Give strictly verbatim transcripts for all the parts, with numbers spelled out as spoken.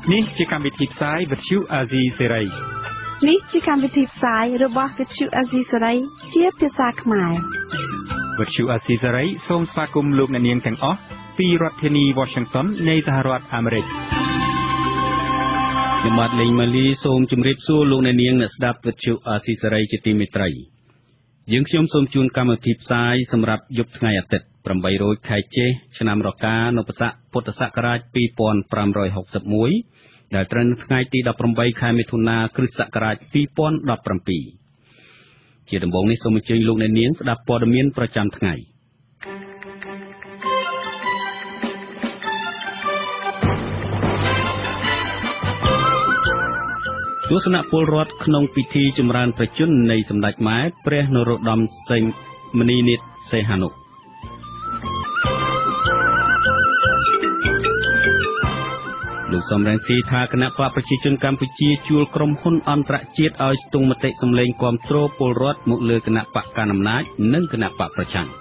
នេះជាកម្មវិធីផ្សាយវិទ្យុអាស៊ីសេរីនេះជាកម្មវិធីផ្សាយរបស់វិទ្យុអាស៊ីសេរីជាភាសាខ្មែរវិទ្យុអាស៊ីសេរីសូមស្វាគមន៍លោកអ្នកនាងទាំងអស់ពីរដ្ឋធានី Washington នៃសហរដ្ឋអាមេរិកខ្ញុំបាទលេងម៉ាលីសូមជម្រាបសួរលោកអ្នកនាងអ្នកស្ដាប់វិទ្យុអាស៊ីសេរីជាទីមេត្រីយើងខ្ញុំសូមជូនកម្មវិធីផ្សាយសម្រាប់យប់ថ្ងៃអាទិត្យប្រាំបីរោចខែចេសឆ្នាំរកានុបស័កពុទ្ធសករាជពីរពាន់ប្រាំរយហុកសិបមួយដែលត្រូវនៅថ្ងៃទីដប់ប្រាំបីខែមិថុនាគ្រិស្តសករាជពីរពាន់ដប់ប្រាំពីរជាដំបូងនេះសូមអញ្ជើញលោកអ្នកនាងស្ដាប់ព័ត៌មានប្រចាំថ្ងៃទស្សនៈពលរដ្ឋក្នុងពិធីចម្រើនព្រះជន្មនៃសម្ដេចម៉ែព្រះនរោត្តមសីហមុនីសីហនុលោកសំរងស៊ីថាគណៈបកប្រជាជនកម្ពុជាជួលក្រុមហ៊ុនអន្តរជាតិឲ្យស្ទង់មតិសម្លេងគាំទ្រពលរដ្ឋមកលើគណៈបកកណ្ដាលអំណាចនិងគណៈបកប្រឆាំង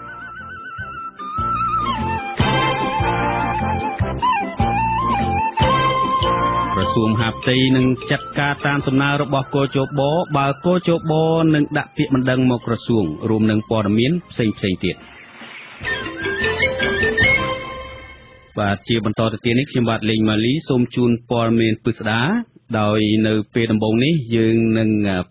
ក្រសួងមហាផ្ទៃនឹងចាត់ការតាមសំណើរបស់គជបបើគជបនឹងដាក់ពាក្យបណ្ដឹងមកក្រសួងរួមនឹងព័ត៌មានផ្សេងផ្សេងទៀតបាទជាបន្តទៅទៀតនេះខ្ញុំបាទលេងម៉ាលីសូមជូនព័ត៌មានពិស្ដាដោយនៅពេលដំបូងនេះយើងនឹង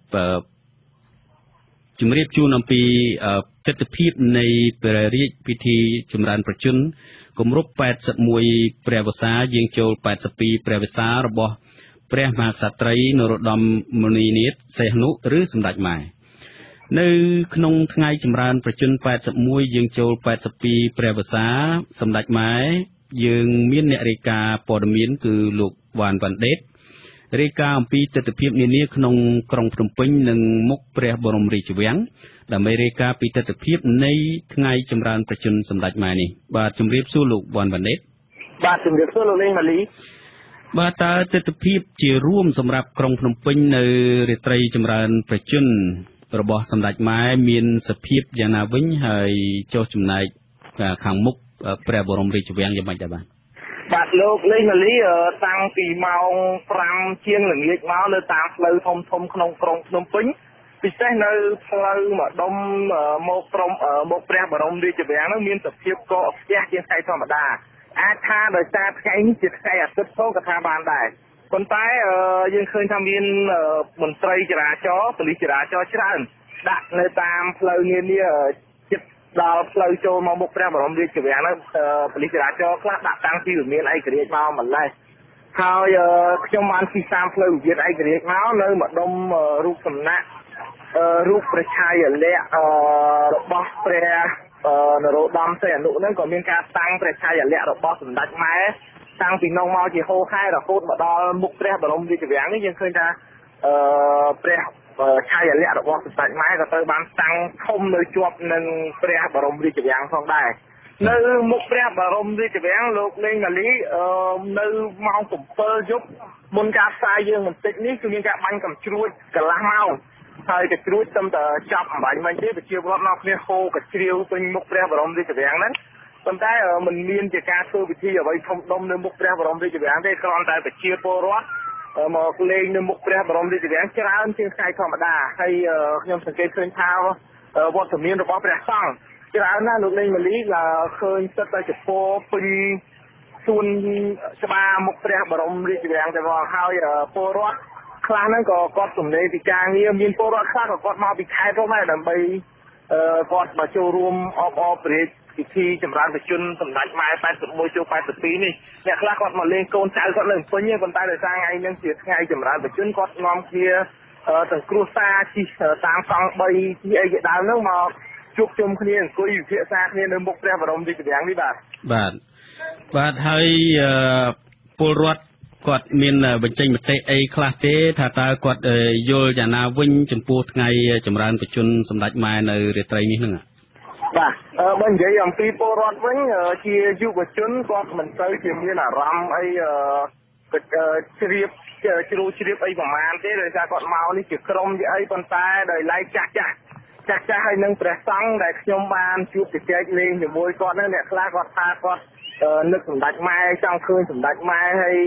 ជម្រាបជូនអំពីទស្សនវិជ្ជានៃព្រះរាជពិធីចម្រើនព្រះជន្មគម្រប់แปดสิบเอ็ดព្រះវស្សាយាងចូលแปดสิบสองព្រះវស្សារបស់ព្រះមហាក្សត្រីនរោត្តមមុនីនាថសីហនុឬសម្ដេចម៉ែនៅក្នុងថ្ងៃចម្រើនព្រះជន្មแปดสิบเอ็ดយាងចូលแปดสิบสองព្រះវស្សាសម្ដេចម៉ែយើងមានអ្នករាយការណ៍ព័ត៌មានគឺលោកវ៉ាន់វ៉ាន់ដេតរាយការណ៍អំពីទស្សនវិជ្ជានានាក្នុងក្រុងភ្នំពេញនិងមុខព្រះបរមរាជវាំងដើម្បីរាយការណ៍ពីទស្សនវិជ្ជានៃថ្ងៃចម្រើនព្រះជន្មសម្ដេចម៉ែនេះបាទជម្រាបសួរលោកវ៉ាន់វ៉ាន់ដេតបាទជម្រាបសួរលោកលេងម៉ាលីបាទតើទស្សនវិជ្ជាជារួមសម្រាប់ក្រុងភ្នំពេញនៅរាត្រីចម្រើនព្រះជន្មរបស់សម្ដេចម៉ែមានសភាពយ៉ាងណាវិញហើយចុះចំណែកខាងមុខព្រះបរមរាជវាំងយ៉ាងម៉េចដែរបាទបាទលោកលេងម៉ាលីតាំងពីម៉ោងប្រាំជាងល្ងាចមកនៅតាមផ្លូវធំធំក្នុងក្រុងភ្នំពេញពិសេសនៅផ្លូវម្ដុំមកក្រុមមកព្រះបរមរាជវាំងនោះមានសភាពកកស្ទះជាងថ្ងៃធម្មតាអាចថាដោយសារថ្ងៃនេះជាថ្ងៃអាទិត្យផងក៏ថាបានដែរប៉ុន្តែយើងឃើញថាមានមន្ត្រីចរាចរណ៍ប៉ូលីសចរាចរណ៍ច្រើនដាក់នៅតាមផ្លូវនានាដល់ផ្លូវចូលមកមុខព្រះបរមរាជវាំងនោះប៉ូលីសចរាចរណ៍ខ្លះដាក់តាំងពីវិមានឯករាជ្យមកម្លេះហើយខ្ញុំបានជិះតាមផ្លូវវិមានឯករាជ្យមកនៅម្ដុំរូបសំណាករូបព្រះឆាយាល័ក្ខណ៍របស់ព្រះនរោត្តមសីហនុហ្នឹងក៏មានការតាំងព្រះឆាយាល័ក្ខណ៍របស់សម្ដេចម៉ែតាំងពីនោះមកជាហូរហែរហូតមកដល់មុខព្រះបរមរាជវាំងនេះយើងឃើញថាព្រះឆាយាល័ក្ខណ៍របស់សម្ដេចម៉ែក៏ត្រូវបានតាំងធំនៅជាប់នឹងព្រះបរមរាជវាំងផងដែរនៅមុខព្រះបរមរាជវាំងលោកលេងម៉ាលីនៅម៉ោង7យប់មុនការផ្សាយយើងបន្តិចនេះគឺមានការបាញ់កំជ្រួចកន្លះម៉ោងហើយកជ្រួចទៅតែចាប់អំបញ្ញមិនទេប្រជាពលរដ្ឋនៅគ្នាហូរកជ្រៀវពេញមុខព្រះបរមរាជវាំងហ្នឹងប៉ុន្តែมันមានជាការធ្វើពិធីអ្វីធំដុំនៅមុខព្រះបរមរាជវាំងទេគ្រាន់តែប្រជាពលរដ្ឋមកលេងនៅមុខព្រះបរមរាជវាំងច្រើនជាងថ្ងៃធម្មតាហើយខ្ញុំសង្កេតឃើញថាវត្តមានរបស់ព្រះសង្ឃច្រើនណាស់លោកលេងម៉ាលីឃើញសិតតែចំពោះពេញសួនច្បារមុខព្រះបរមរាជវាំងតែមកហើយពលរដ្ឋខ្លះហ្នឹងក៏គាត់ទំនេរពីការងារមានពលរដ្ឋខ្លះក៏គាត់មកពីខេត្តផងដែរដើម្បីគាត់មកចូលរួមអបអរព្រះរាជពិធីចម្រើនព្រះជន្មសម្ដេចម៉ែแปดสิบเอ็ดចូលแปดสิบสองនេះអ្នកខ្លះគាត់មកលេងកូនចៅគាត់នៅពេញទេប៉ុន្តែដោយសារថ្ងៃនេះជាថ្ងៃចម្រើនព្រះជន្មគាត់នាំគ្នាទាំងគ្រួសារជិះតាមសង្ឃបីជិះអីជាដើមហ្នឹងមកជួបជុំគ្នាអង្គុយវិភាសាគ្នានៅមុខព្រះបរមរាជវាំងនេះបាទបាទបាទហើយពលរដ្ឋគាត់មានបញ្ចេញមតិអីខ្លះទេថាតើគាត់យល់យ៉ាងណាវិញចំពោះថ្ងៃចម្រើនព្រះជន្មសម្ដេចម៉ែនៅរាត្រីនេះហ្នឹងបាទបើនិយាយអំពីពលរដ្ឋវិញជាយុវជនគាត់មិនសូវជាមានអារម្មណ៍អីជ្រាបជ្រូជ្រាបអីប្រហែលទេដោយសារគាត់មកនេះជាក្រុមជាអីប៉ុន្តែដោយឡែកចាស់ចាស់ចាស់ចាស់ហើយនឹងព្រះសង្ឃដែលខ្ញុំបានជួបជជែកលេងជាមួយគាត់នៅអ្នកខ្លះគាត់ថាគាត់នឹកសម្ដេចម៉ែចង់ឃើញសម្ដេចម៉ែហើយ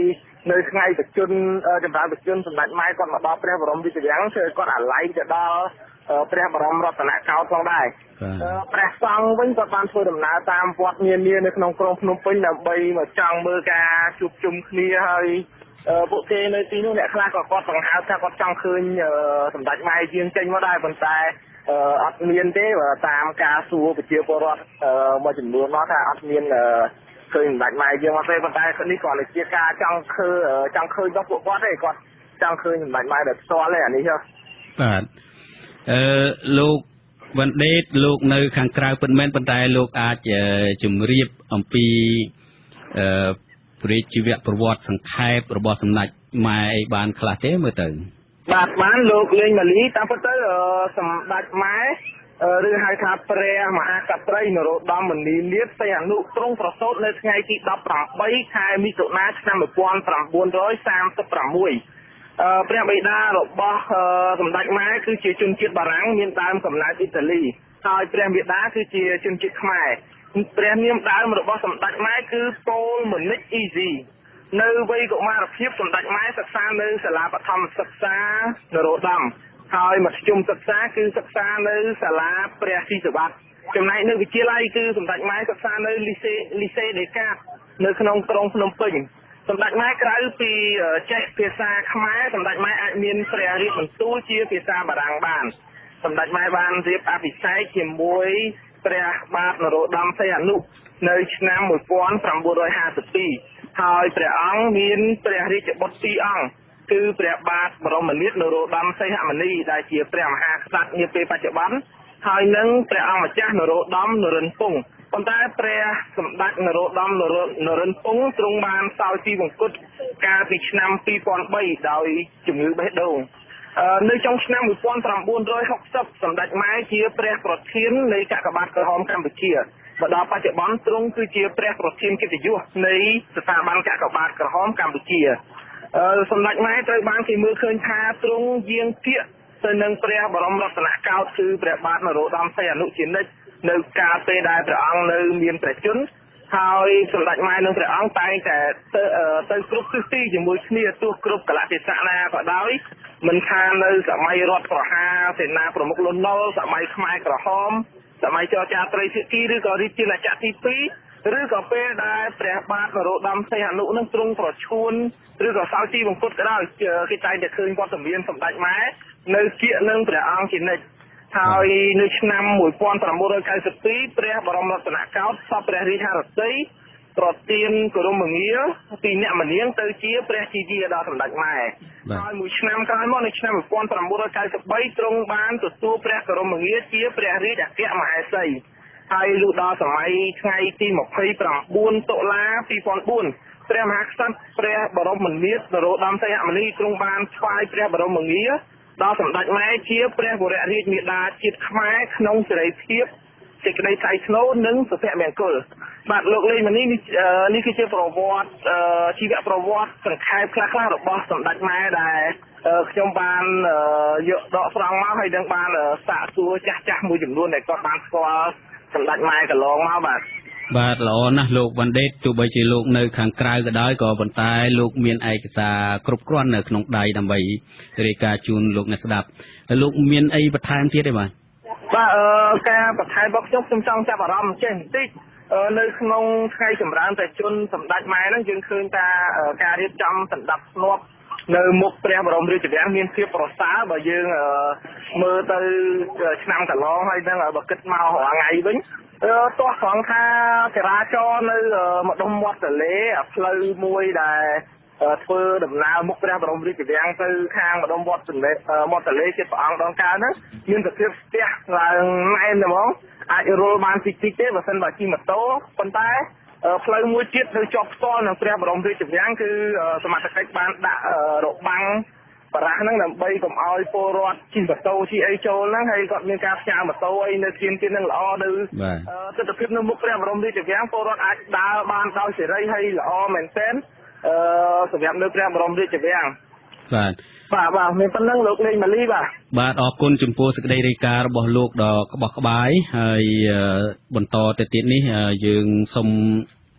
nơi ngày tập trung trong đó tập trungសម្ដេចម៉ែគាត់មកដល់ព្រះបរមរាជវាំងគឺគាត់អាឡ័យទៅដល់ព្រះបរមរតនកោដ្ឋផងដែរព្រះសង្ឃវិញគាត់បានធ្វើដំណើរតាមវត្តនានានៅក្នុងក្រុងភ្នំពេញដើម្បីមកចង់មើលការជួបជុំគ្នាហើយពួកគេនៅទីនោះអ្នកខ្លះក៏គាត់បង្ហើបថាគាត់ចង់ឃើញសម្ដេចម៉ែយាងចេញមកដែរប៉ុន្តែអត់មានទេតាមការសួរប្រជាពលរដ្ឋមួយចំនួនមកថាអត់មានឃើញសម្ដេចម៉ែយាងមកទេប៉ុន្តែនេះគ្រាន់តែជាការចង់ឃើញចង់ឃើញរបស់ពួកគាត់ទេគាត់ចង់ឃើញសម្ដេចម៉ែដោយផ្ទាល់ទេអានេះបាទអឺលោកវណ្ឌិតលោកនៅខាងក្រៅពិតមែនប៉ុន្តែលោកអាចជម្រាបអំពីអឺព្រះជីវប្រវត្តិសង្ខេបរបស់សម្ដេចម៉ែអីបានខ្លះទេមើលទៅបាទបានលោកលេងម៉ាលីតាមពិតទៅសម្ដេចម៉ែឬហៅថាព្រះមហាក្សត្រីនរោត្តមមុនីនាថសីហនុទ្រង់ប្រសូតនៅថ្ងៃទីដប់ប្រាំបីខែមិថុនាឆ្នាំmột nghìn chín trăm ba mươi sáuព្រះបិតារបស់សម្ដេចម៉ែគឺជាជនជាតិបារាំងមានដើមកំណើតអ៊ីតាលីហើយព្រះមាតាគឺជាជនជាតិខ្មែរព្រះនាមដើមរបស់សម្ដេចម៉ែគឺប៉ូលម៉ូនិកអ៊ីស៊ីនៅវ័យកុមារភាពសម្ដេចម៉ែសិក្សានៅសាលាបឋមសិក្សានរោត្តមហើយមធ្យមសិក្សាគឺសិក្សានៅសាលាព្រះស៊ីសុវត្ថិចំណែកនៅវិទ្យាល័យគឺសម្ដេចម៉ែសិក្សានៅលីសេលីសេដេកាតនៅក្នុងក្រុងភ្នំពេញសម្ដេចម៉ែក្រៅពីចេះភាសាខ្មែរសម្ដេចម៉ែអាចមានព្រះរាជបន្ទូលជាភាសាបារាំងបានសម្ដេចម៉ែបានរៀបអភិសេកជាមួយព្រះបាទនរោត្តមសីហនុនៅឆ្នាំmột nghìn chín trăm hai mươi haiហើយព្រះអង្គមានព្រះរាជបុត្រពីរអង្គគឺព្រះបាទបរមនាថនរោត្តមសីហមុនីដែលជាព្រះមហាក្សត្រនាពេលបច្ចុប្បន្នហើយនិងព្រះអង្គម្ចាស់នរោត្តមនរិន្ទពង្សប៉ុន្តែព្រះសម្ដេចនរោត្តមនរិន្ទពង្សទ្រង់បានសោយទីវង្គតកាលពីឆ្នាំពីរពាន់បីដោយជំងឺបេះដូងនៅចុងឆ្នាំmột nghìn chín trăm sáu mươiសម្ដេចម៉ែជាព្រះប្រធាននៃកាកបាទក្រហមកម្ពុជាមកដល់បច្ចុប្បន្នទ្រង់គឺជាព្រះប្រធានកិត្តិយសនៃស្ថាប័នកាកបាទក្រហមកម្ពុជាសម្ដេចម៉ែត្រូវបានគេមើលឃើញថាទ្រង់យាងពាក្យទៅនឹងព្រះបរមរតនកោដ្ឋគឺព្រះបាទនរោត្តមសីហនុជានិច្ចនៅកាលពេលដែលព្រះអង្គនៅមានព្រះជន្មហើយសម្ដេចម៉ែនិងព្រះអង្គតែងតែទៅទៅគ្រប់ទិសទីជាមួយគ្នាទោះគ្រប់កលៈទេសៈណាក៏ដោយមិនថានៅសម័យរដ្ឋប្រហារសេនាប្រមុខលន់នល់សម័យខ្មែរក្រហមសម័យចរចាត្រីភាគីឬក៏រាជាណាចក្រទីពីរឬក៏ពេលដែលព្រះបាទនរោត្តមសីហនុនឹងទ្រង់ប្រឈួនឬក៏សោយទីវង្គតក៏ដោយគេតែងតែឃើញវត្តមានសម្ដេចម៉ែនៅគៀកនឹងព្រះអង្គជានិច្ចហើយនៅឆ្នាំmột nghìn chín trăm chín mươi haiព្រះបរមរតនកោដ្ឋសពព្រះរាជហឫទ័យប្រទានគោរមងារពីអ្នកមនាងទៅជាព្រះជីវាដល់សម្ដេចម៉ែហើយមួយឆ្នាំក្រោយមកនៅឆ្នាំmột nghìn chín trăm chín mươi baទ្រង់បានទទួលព្រះគោរមងារជាព្រះរាជអគ្គមហេសីហើយលុះដល់សម័យថ្ងៃទីยี่สิบเก้าតុលាពីរពាន់បួនព្រះមហាក្សត្រព្រះបរមនាថនរោត្តមសីហមុនីទ្រង់បានថ្វាយព្រះបរមងារដល់សម្ដេចម៉ែជាព្រះវររាជមាតាជាតិខ្មែរក្នុងសេរីភាពសេចក្តីថ្លៃថ្នូរនិងសុភមង្គលបាទលោកលេងម៉ានីនេះនេះគឺជាប្រវត្តិជីវប្រវត្តិសង្ខេបខ្លះៗរបស់សម្ដេចម៉ែដែលខ្ញុំបានយកដកស្រង់មកហើយនឹងបានសាកសួរចាស់ចាស់មួយចំនួនដែលគាត់បានស្គាល់សម្ដេចម៉ែកន្លងមកបាទបាទល្អណាស់លោកវណ្ឌិតទោះបីជាលោកនៅខាងក្រៅក៏ដោយក៏ប៉ុន្តែលោកមានឯកសារគ្រប់គ្រាន់នៅក្នុងដៃដើម្បីរាយការណ៍ជូនលោកអ្នកស្ដាប់លោកមានអីបន្ថែមទៀតទេបាទបាទអឺការបន្ថែមរបស់ខ្ញុំខ្ញុំចង់ចាប់អារម្មណ៍ចេះបន្តិចនៅក្នុងថ្ងៃចម្រើនព្រះជន្មសម្ដេចម៉ែហ្នឹងយើងឃើញថាការរៀបចំសណ្ដាប់ធ្នាប់នៅមុខព្រះបរមរាជវាំងមានភាពប្រសើរបើយើងមើលទៅឆ្នាំកន្លងហើយនឹងបើគិតមករាល់ថ្ងៃវិញទោះត្រង់ថាចរាចរណ៍នៅម្ដុំមាត់ទន្លេផ្លូវមួយដែលធ្វើដំណើរមុខព្រះបរមរាជវាំងទៅខាងម្ដុំវត្តទន្លេមាត់ទន្លេជាព្រះអង្គដងកើហ្នឹងមានសភាពស្ទះឡើងណែនហ្មងអាចរុលបានតិចតិចទេបើមិនបើជិះម៉ូតូប៉ុន្តែផ្លូវមួយទៀតនៅជាប់ផ្ទាល់នឹងព្រះបរមរាជវាំងគឺសមត្ថកិច្ចបានដាក់របាំងបារាំងហ្នឹងដើម្បីកុំឲ្យពលរដ្ឋជិះម៉ូតូជិះអីចូលហ្នឹងហើយគាត់មានការផ្ញើម៉ូតូអីនៅទៀនទៀនហ្នឹងល្អនៅទិដ្ឋភាពនៅមុខព្រះបរមរាជវាំងពលរដ្ឋអាចដើរបានដោយសេរីហើយល្អមែនទែនអឺសម្រាប់នៅព្រះបរមរាជវាំងបាទបាទបាទមានប៉ុណ្ណឹងលោកលេងម៉ាលីបាទបាទអរគុណចំពោះសេចក្តីរាយការណ៍របស់លោកដ៏ក្បោះក្បាយហើយបន្តទៅទៀតនេះយើងសូម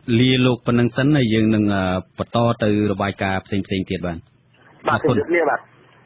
លាលោកប៉ុណ្ណឹងសិនហើយយើងនឹងបន្តទៅរបាយការណ៍ផ្សេងៗទៀតបាទបាទគុណបាទ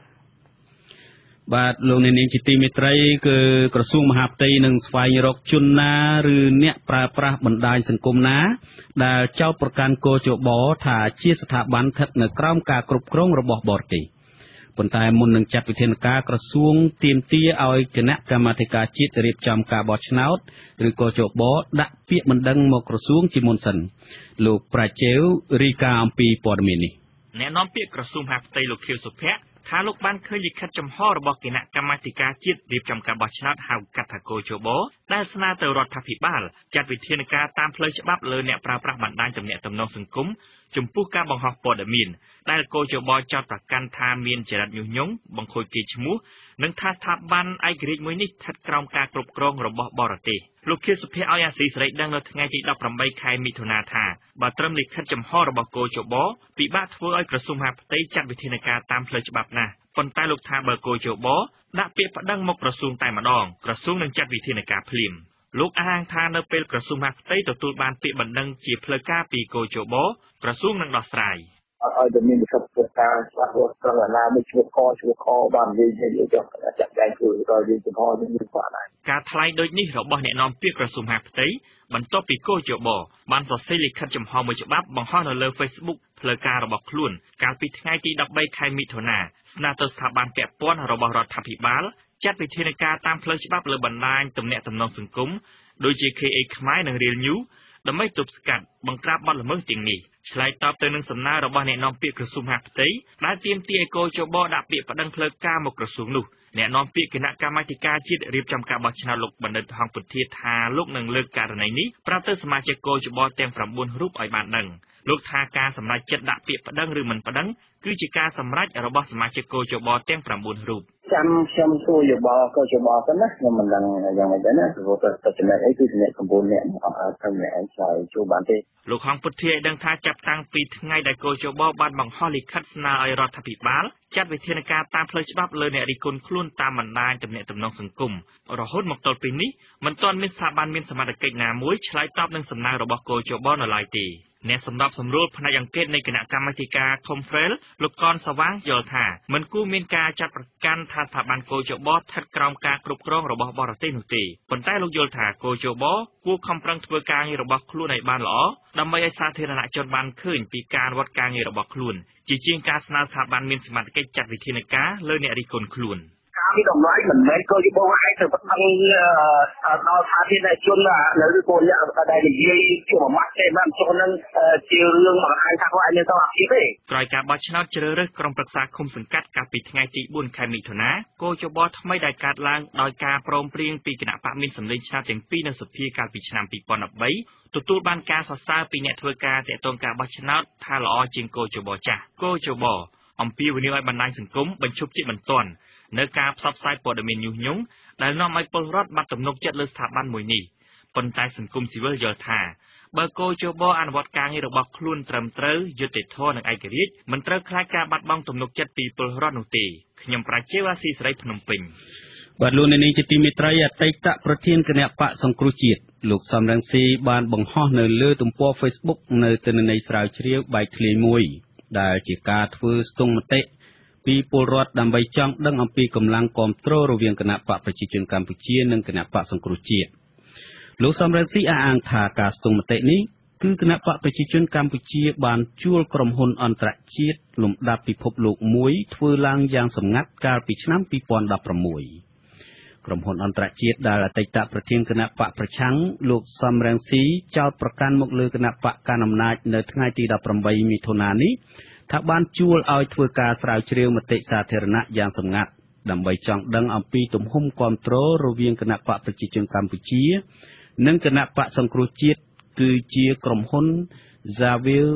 បាទលោកអ្នកនាងជាទីមេត្រីគឺក្រសួងមហាផ្ទៃនឹងស្វែងរកជនណាឬអ្នកប្រើប្រាស់បណ្ដាញសង្គមណាដែលចោទប្រកាន់គោជបថាជាស្ថាប័នស្ថិតនៅក្រោមការគ្រប់គ្រងរបស់បរទេសប៉ុន្តែមុននឹងចាត់វិធានការក្រសួងទាមទារឲ្យគណៈកម្មាធិការជាតិរៀបចំការបោះឆ្នោតឬគោជបដាក់ពាក្យបណ្ដឹងមកក្រសួងជាមុនសិនលោកប្រាជេវរីកាអំពីព័ត៌មាននេះអ្នកនាំពាក្យក្រសួងមហាផ្ទៃលោកខៀវសុភ័ក្រថាលោកបានឃើញលិខិតចំហរបស់គណៈកម្មាធិការជាតិរៀបចំការបោះឆ្នោតហៅកាត់ថាគោជបដែលស្នើទៅរដ្ឋាភិបាលចាត់វិធានការតាមផ្លូវច្បាប់លើអ្នកប្រើប្រាស់បណ្ដាញទំនាក់ទំនងសង្គមចំពោះការបង្ហោះព័ត៌មានដែលគោជបចោទប្រកាន់ថាមានចរិតញុះញង់បង្ខូចកេរ្តិ៍ឈ្មោះនិងថាស្ថាប័នឯករាជ្យមួយនេះស្ថិតក្រោមការគ្រប់គ្រងរបស់បរទេសលោកខៀវសុភ័ក្រឲ្យអាស៊ីសេរីដឹងនៅថ្ងៃទីដប់ប្រាំបីខែមិថុនាថាបើត្រឹមលិខិតចំហរបស់គោជបពិបាកធ្វើឲ្យក្រសួងមហាផ្ទៃចាត់វិធានការតាមផ្លូវច្បាប់ណាស់ប៉ុន្តែលោកថាបើគោជបដាក់ពាក្យប្តឹងមកក្រសួងតែម្ដងក្រសួងនឹងចាត់វិធានការភ្លាមលោកអះអាងថានៅពេលក្រសួងមហាផ្ទៃទទួលបានពាក្យបណ្ដឹងជាផ្លូវការពីគោជបក្រសួងនឹងដោះស្រាយអត់ឲ្យតែមានសិទ្ធិធ្វើការច្បាស់លាស់ត្រង់ណាមួយឈ្មោះខឈ្មោះខបាននិយាយយកចាក់ចែងធ្វើដល់យើងចំហនេះមានគាត់ដែរការថ្លែងដូចនេះរបស់អ្នកនាំពាក្យក្រសួងមហាផ្ទៃបន្ទាប់ពីគោជបបានសរសេរលិខិតចំហមួយច្បាប់បង្ហោះនៅលើ Facebook ផ្លូវការរបស់ខ្លួនកាលពីថ្ងៃទីដប់បីខែមិថុនាស្នើទៅស្ថាប័នពាក់ព័ន្ធរបស់រដ្ឋាភិបាលចាត់វិធានការតាមផ្លូវច្បាប់លើបណ្ដាញទំនាក់ទំនងសង្គមដូចជា ខេ អេ ខ្មែរនិង Real News ដើម្បីទប់ស្កាត់បង្ក្រាបបទល្មើសទាំងនេះឆ្លើយតបទៅនឹងសំណើរបស់អ្នកនាំពាក្យក្រសួងមហាផ្ទៃដែលទាមទារឲ្យគោជបដាក់ពាក្យប្តឹងផ្លូវការមកក្រសួងនោះអ្នកនាំពាក្យគណៈកម្មាធិការជាតិរៀបចំការបោះឆ្នោតលោកបណ្ឌិតហងពុធាថាលោកនឹងលើកករណីនេះប្រាប់ទៅសមាជិកគោជបទាំងប្រាំបួនរូបឲ្យបានដឹងលោកថាការសម្រេចចិត្តដាក់ពាក្យប្តឹងឬមិនប្តឹងគឺជាការសម្រេចរបស់សមាជិកគោជបទាំងប្រាំបួនរូបចាំខ្ញុំសួរយោបល់គោជបសិនណាខ្ញុំមិនដឹងយ៉ាងម៉េចដែរណាព្រោះតែចំណែកអីគឺចំណែកកម្ពុជាអ្នកអត់អាចធ្វើម្នាក់ឯងឆ្លើយជួបបានទេលោកហងពុធាឲ្យដឹងថាចាប់តាំងពីថ្ងៃដែលគោជបបានបង្ហោះលិខិតស្នើឲ្យរដ្ឋាភិបាលចាត់វិធានការតាមផ្លូវច្បាប់លើអ្នករិះគន់ខ្លួនតាមបណ្ដាញទំនាក់ទំនងសង្គមរហូតមកទល់ពេលនេះមិនទាន់មានស្ថាប័នមានសមត្ថកិច្ចណាមួយឆ្លើយតបនឹងសំណើរបស់គោជបនៅឡើយទេអ្នកសម្របសម្រួលផ្នែកអង្គការនៃគណៈកម្មាធិការ Confrel លោកកនសវាងយល់ថាមិនគួរមានការចាត់ប្រកាន់ថាស្ថាប័នគោជបស្ថិតក្រោមការគ្រប់គ្រងរបស់បរទេសនោះទេប៉ុន្តែលោកយល់ថាគោជបគួរខំប្រឹងធ្វើការងាររបស់ខ្លួនឲ្យបានល្អដើម្បីឲ្យសាធារណជនបានឃើញពីការវត្តការងាររបស់ខ្លួនជាជាងការស្នើស្ថាប័នមានសមត្ថកិច្ចចាត់វិធានការលើអ្នករិះគន់ខ្លួនការពីតម្លៃមិនមែនគោជបឯងទៅប្តឹងដល់សាធារណជននៅឬក៏អ្នកដែលនិយាយជាមួយម៉ាត់ទេមិនចូលនឹងជារឿងបង្ហាញថាគាត់ឯងមានសមត្ថភាពទេក្រោយការបោះឆ្នោតជ្រើសរើសក្រុមប្រឹក្សាឃុំសង្កាត់កាលពីថ្ងៃទីបួនខែមិថុនាគោជបថ្មីដែលកើតឡើងដោយការព្រមព្រៀងពីគណៈបកមានសម្លេងឆ្នោតទាំងពីរនៅសភាកាលពីឆ្នាំពីរពាន់ដប់បីទទួលបានការសរសើរពីអ្នកធ្វើការទាក់ទងការបោះឆ្នោតថាល្អជាងគោជបចាស់គោជបអំពីវិនិយោគឲ្យបណ្ដាញសង្គមបញ្ឈប់ជាបន្ទាន់នៅការផ្សព្វផ្សាយព័ត៌មានញុះញង់ដែលនាំឲ្យពលរដ្ឋបាត់ទំនុកចិត្តលើស្ថាប័នមួយនេះប៉ុន្តែសង្គមស៊ីវិលយល់ថាបើគោជបអនុវត្តការងាររបស់ខ្លួនត្រឹមត្រូវយុត្តិធម៌និងឯករាជ្យមិនត្រូវខ្លាចការបាត់បង់ទំនុកចិត្តពីពលរដ្ឋនោះទេខ្ញុំប្រាជ្ញាអាស៊ីសេរីភ្នំពេញបាទលោកនាងជាទីមេត្រីអតីតប្រធានគណៈបកសង្គ្រោះជាតិលោកសំរងស៊ីបានបង្ហោះនៅលើទំព័រ Facebook នៅទិន្នន័យស្រាវជ្រាវបែកធ្លាយមួយដែលជាការធ្វើស្ទង់មតិពីពលរដ្ឋដើម្បីចង់ដឹងអំពីកម្លាំងគាំទ្ររវាងគណៈបកប្រជាជនកម្ពុជានិងគណៈបកសង្គ្រោះជាតិលោកសំរងស៊ីអះអាងថាការស្ទង់មតិនេះគឺគណៈបកប្រជាជនកម្ពុជាបានជួលក្រុមហ៊ុនអន្តរជាតិលំដាប់ពិភពលោកមួយធ្វើឡើងយ៉ាងសម្ងាត់កាលពីឆ្នាំពីរពាន់ដប់ប្រាំមួយក្រុមហ៊ុនអន្តរជាតិដែលអតីតប្រធានគណៈបកប្រឆាំងលោកសំរងស៊ីចោទប្រកាន់មកលើគណៈបកកណ្ដាលអំណាចនៅថ្ងៃទីដប់ប្រាំបីមិថុនានេះថាបានជួលឲ្យធ្វើការស្រាវជ្រាវមតិសាធារណៈយ៉ាងសម្ងាត់ដើម្បីចង់ដឹងអំពីទំហំគាំទ្ររវាងគណៈបកប្រជាជនកម្ពុជានិងគណៈបកសង្គ្រោះជាតិគឺជាក្រុមហ៊ុន Zavir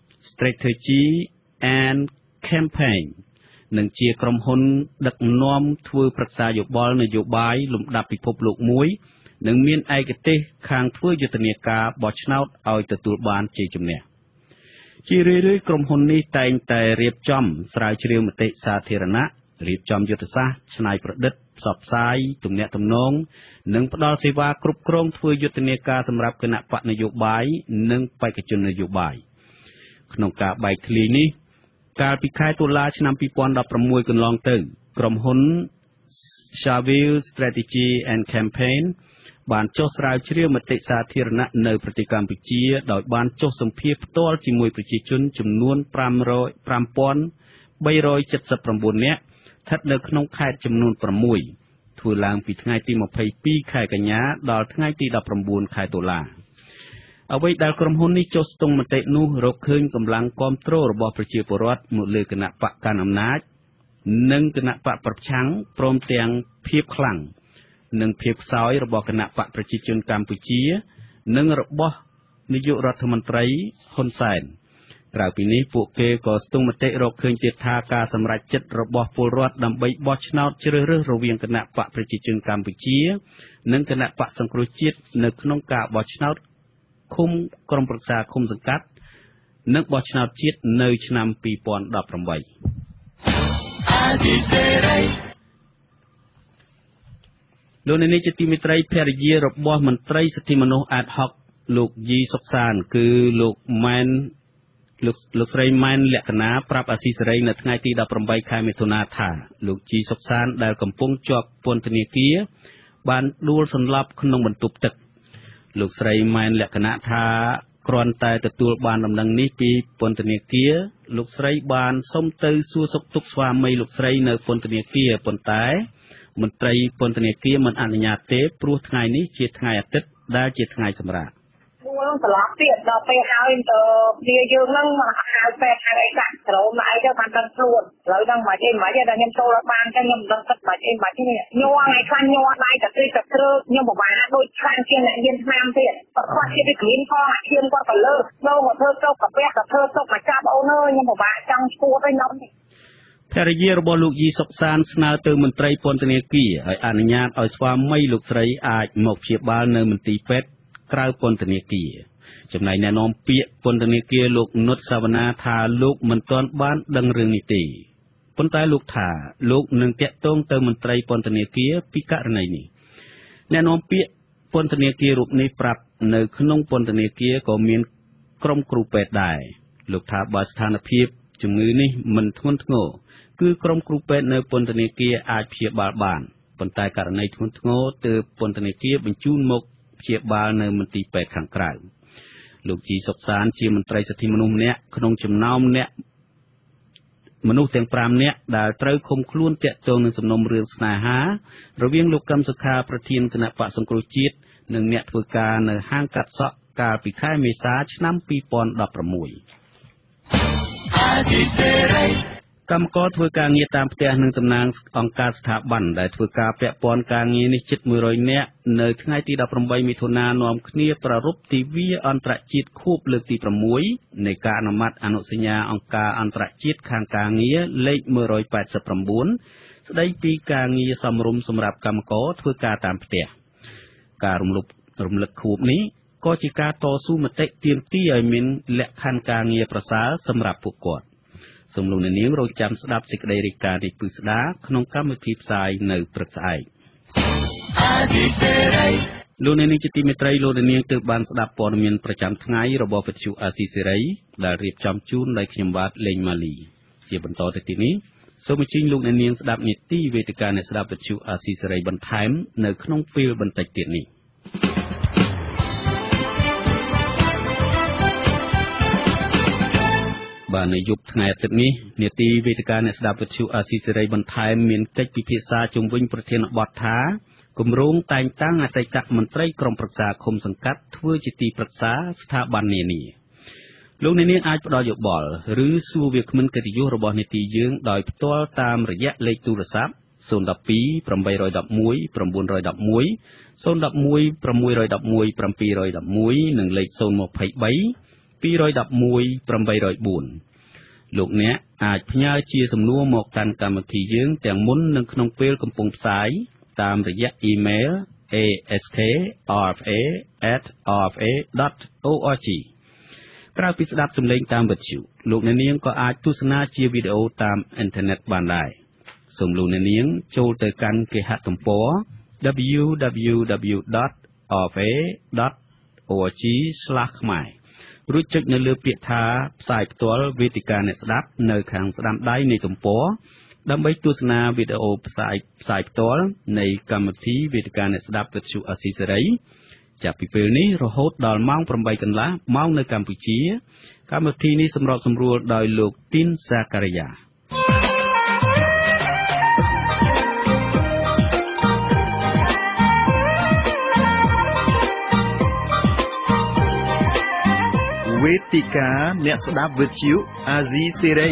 Strategy and Campaign និងជាក្រុមហ៊ុនដឹកនាំធ្វើប្រឹក្សាយោបល់នយោបាយលំដាប់ពិភពលោកមួយនិងមានឯកទេសខាងធ្វើយុទ្ធនាការបោះឆ្នោតឲ្យទទួលបានជ័យជំនះជារឿយៗក្រុមហ៊ុននេះតែងតែរៀបចំស្រាវជ្រាវមតិសាធារណៈរៀបចំយុទ្ធសាស្ត្រឆ្នៃប្រឌិតផ្សព្វផ្សាយទំនាក់ទំនងនិងផ្ដល់សេវាគ្រប់គ្រងធ្វើយុទ្ធនាការសម្រាប់គណៈបកនយោបាយនិងបេក្ខជននយោបាយក្នុងការបែកធ្លាយនេះកាលពីខែតុលាឆ្នាំ ពីរពាន់ដប់ប្រាំមួយ កន្លងទៅក្រុមហ៊ុន Saville Strategy and Campaign បានចុះស្រាវជ្រាវមតិសាធារណៈនៅប្រទេសកម្ពុជាដោយបានចុះសម្ភាសផ្ទាល់ជាមួយប្រជាជនចំនួន five thousand three hundred seventy-nine នាក់ស្ថិតនៅក្នុងខេត្តចំនួន six ធ្វើឡើងពីថ្ងៃទីtwenty-twoខែកញ្ញាដល់ថ្ងៃទីnineteenខែតុលាអ្វីដែលក្រុមហ៊ុននេះចុះស្ទង់មតិនោះរកឃើញកម្លាំងគាំទ្ររបស់ប្រជាពលរដ្ឋមកលើគណៈបកកាន់អំណាចនិងគណៈបកប្រឆាំងព្រមទាំងភាពខ្លាំងនិងភាពខ្សោយរបស់គណៈបកប្រជាជនកម្ពុជានិងរបស់នាយករដ្ឋមន្ត្រីហ៊ុនសែនក្រៅពីនេះពួកគេក៏ស្ទង់មតិរកឃើញទៀតថាការសម្រេចចិត្តរបស់ពលរដ្ឋដើម្បីបោះឆ្នោតជ្រើសរើសរវាងគណៈបកប្រជាជនកម្ពុជានិងគណៈបកសង្គ្រោះជាតិនៅក្នុងការបោះឆ្នោតឃុំក្រុមប្រឹក្សាឃុំសង្កាត់និងបោះឆ្នោតជាតិនៅឆ្នាំtwo thousand eighteenលោកនាយកជាទីមេត្រីភរិយារបស់មន្ត្រីសិទ្ធិមនុស្សអាតហុកលោកយីសុកសានគឺលោកម៉ែនលោកលោកស្រីម៉ែនលក្ខណាប្រាប់អាស៊ីសេរីនៅថ្ងៃទីeighteenខែមិថុនាថាលោកជីសុកសានដែលកំពុងជាប់ពន្ធនាគារបានដួលសន្លប់ក្នុងបន្ទប់ទឹកលោកស្រីម៉ែនលក្ខណៈថាគ្រាន់តែទទួលបានដំណឹងនេះពីពន្ធនាគារលោកស្រីបានសុំទៅសួរសុខទុក្ខស្វាមីលោកស្រីនៅពន្ធនាគារប៉ុន្តែមន្ត្រីពន្ធនាគារមិនអនុញ្ញាតទេព្រោះថ្ងៃនេះជាថ្ងៃអាទិត្យដែលជាថ្ងៃសម្រាកត្រឡប់ទៀតដល់ពេលហើយទៅវាយើងនឹងមកហៅពេទ្យហៅអីដាក់ក្រោមអីទៅបានដឹងខ្លួនឥឡូវហ្នឹងមិនអីមិនអីដល់ខ្ញុំចូលបានតែខ្ញុំមិនដឹងទឹកមិនអីមិនអីនេះញ័រថ្ងៃខ្លាំងញ័រដៃតែទីតែគ្រើខ្ញុំពិបាកដូចខ្លាំងជាងអ្នកមានស្នាមទៀតគាត់ជាវិក្រាមផងអាឈាមគាត់ក៏លើចូលមកធ្វើចុកកាពះក៏ធ្វើចុកមកចាប់អូនអើយខ្ញុំពិបាកចង់ឈួតឯខ្ញុំភរិយារបស់លោកយីសុកសានស្នើទៅមន្ត្រីពន្ធនាគារឲ្យអនុញ្ញាតឲ្យស្វាមីលោកស្រីអាចមកព្យាបាលនៅមន្ទីរពេទ្យក្រៅពន្ធនាគារចំណែកអ្នកនាំពាក្យពន្ធនាគារលោកនុតសាវណ្ណាថាលោកមិនទាន់បានដឹងរឿងនេះទេប៉ុន្តែលោកថាលោកនឹងតាក់ទងទៅមន្ត្រីពន្ធនាគារពីករណីនេះអ្នកនាំពាក្យពន្ធនាគាររូបនេះប្រាប់នៅក្នុងពន្ធនាគារក៏មានក្រុមគ្រូពេទ្យដែរលោកថាបើស្ថានភាពជំងឺនេះមិនធ្ងន់ធ្ងរគឺក្រុមគ្រូពេទ្យនៅពន្ធនាគារអាចព្យាបាលបានប៉ុន្តែករណីធ្ងន់ធ្ងរទើបពន្ធនាគារបញ្ជូនមកព្យាបាលនៅមន្ទីរពេទ្យខាងក្រៅលោកជីសុកសានជាមន្ត្រីសិទ្ធិមនុស្សម្នាក់ក្នុងចំណោមអ្នកមនុស្សទាំងfiveនាក់ដែលត្រូវឃុំខ្លួនតាក់ទងនឹងសំណុំរឿងស្នេហារវាងលោកកឹមសុខាប្រធានគណៈបកសង្គ្រោះជាតិនិងអ្នកធ្វើការនៅហាងកាត់សក់កាលពីខែមេសាឆ្នាំtwo thousand sixteenកម្មករធ្វើការងារតាមផ្ទះនិងតំណាងអង្គការស្ថាប័នដែលធ្វើការពាក់ព័ន្ធការងារនេះជិតone hundredនាក់នៅថ្ងៃទីeighteenមិថុនានាំគ្នាប្រារព្ធទិវាអន្តរជាតិខួបលើកទីsixនៃការអនុម័តអនុសញ្ញាអង្គការអន្តរជាតិខាងការងារលេខone eighty-nineស្ដីពីការងារសមរម្យសម្រាប់កម្មករធ្វើការតាមផ្ទះការរំលឹករំលឹកខួបនេះក៏ជាការតស៊ូមតិទាមទារឲ្យមានលក្ខខណ្ឌការងារប្រសើរសម្រាប់ពួកគាត់សូមលោកអ្នកនាងរងចាំស្ដាប់សេចក្តីរាយការណ៍នេះពិស្ដាក្នុងកម្មវិធីផ្សាយនៅព្រឹកស្អែកលោកអ្នកនាងជាទីមេត្រីលោកអ្នកនាងទើបបានស្ដាប់ព័ត៌មានប្រចាំថ្ងៃរបស់វិទ្យុអាស៊ីសេរីដែលរៀបចំជូនដោយខ្ញុំបាទលេងម៉ាលីជាបន្តទៅទីនេះសូមអញ្ជើញលោកអ្នកនាងស្ដាប់នីតិវេទិកាអ្នកស្ដាប់វិទ្យុអាស៊ីសេរីបន្ថែមនៅក្នុងពេលបន្តិចទៀតនេះបាទនៅយប់ថ្ងៃអាទិត្យនេះនាទីវេទិកាអ្នកស្ដាប់វិទ្យុអាស៊ីសេរីបន្ថែមមានកិច្ចពិភាក្សាជុំវិញប្រធានបទថាគម្រោងតែងតាំងអតីតមន្ត្រីក្រុមប្រឹក្សាឃុំសង្កាត់ធ្វើជាទីប្រឹក្សាស្ថាប័ននានាលោកអ្នកនាងអាចផ្ដល់យោបល់ឬសួរវាគ្មិនកិត្តិយសរបស់នាទីយើងដោយផ្ទាល់តាមរយៈលេខទូរស័ព្ទzero one two eight one one nine one one zero one one six one one seven one oneនិងលេខzero two three two one one eight zero fourលោកអ្នកអាចផ្ញើជាសំណួរមកកាន់កម្មវិធីយើងទាំងមុននិងក្នុងពេលកំពុងផ្សាយតាមរយៈ email a s k r f a at r f a dot org ក្រៅពីស្ដាប់សំឡេងតាមវិទ្យុលោកអ្នកនាងក៏អាចទស្សនាជាវីដេអូតាមអ៊ីនធឺណិតបានដែរសូមលោកអ្នកនាងចូលទៅកាន់គេហទំព័រ double u double u double u ដត r v ដត org ស្លាស ខ្មែររួចចុចនៅលើពាក្យថាផ្សាយផ្ទាល់វេទិកាអ្នកស្ដាប់នៅខាងស្ដាំដៃនៃទំព័រដើម្បីទស្សនាវីដេអូផ្សាយផ្សាយផ្ទាល់នៃកម្មវិធីវេទិកាអ្នកស្ដាប់វិទ្យុអាស៊ីសេរីចាប់ពីពេលនេះរហូតដល់ម៉ោងប្រាំបីកន្លះម៉ោងនៅកម្ពុជាកម្មវិធីនេះសម្របសម្រួលដោយលោកទីនសាការីយ៉ាវេទិកាអ្នកស្ដាប់វិទ្យុអាស៊ីសេរី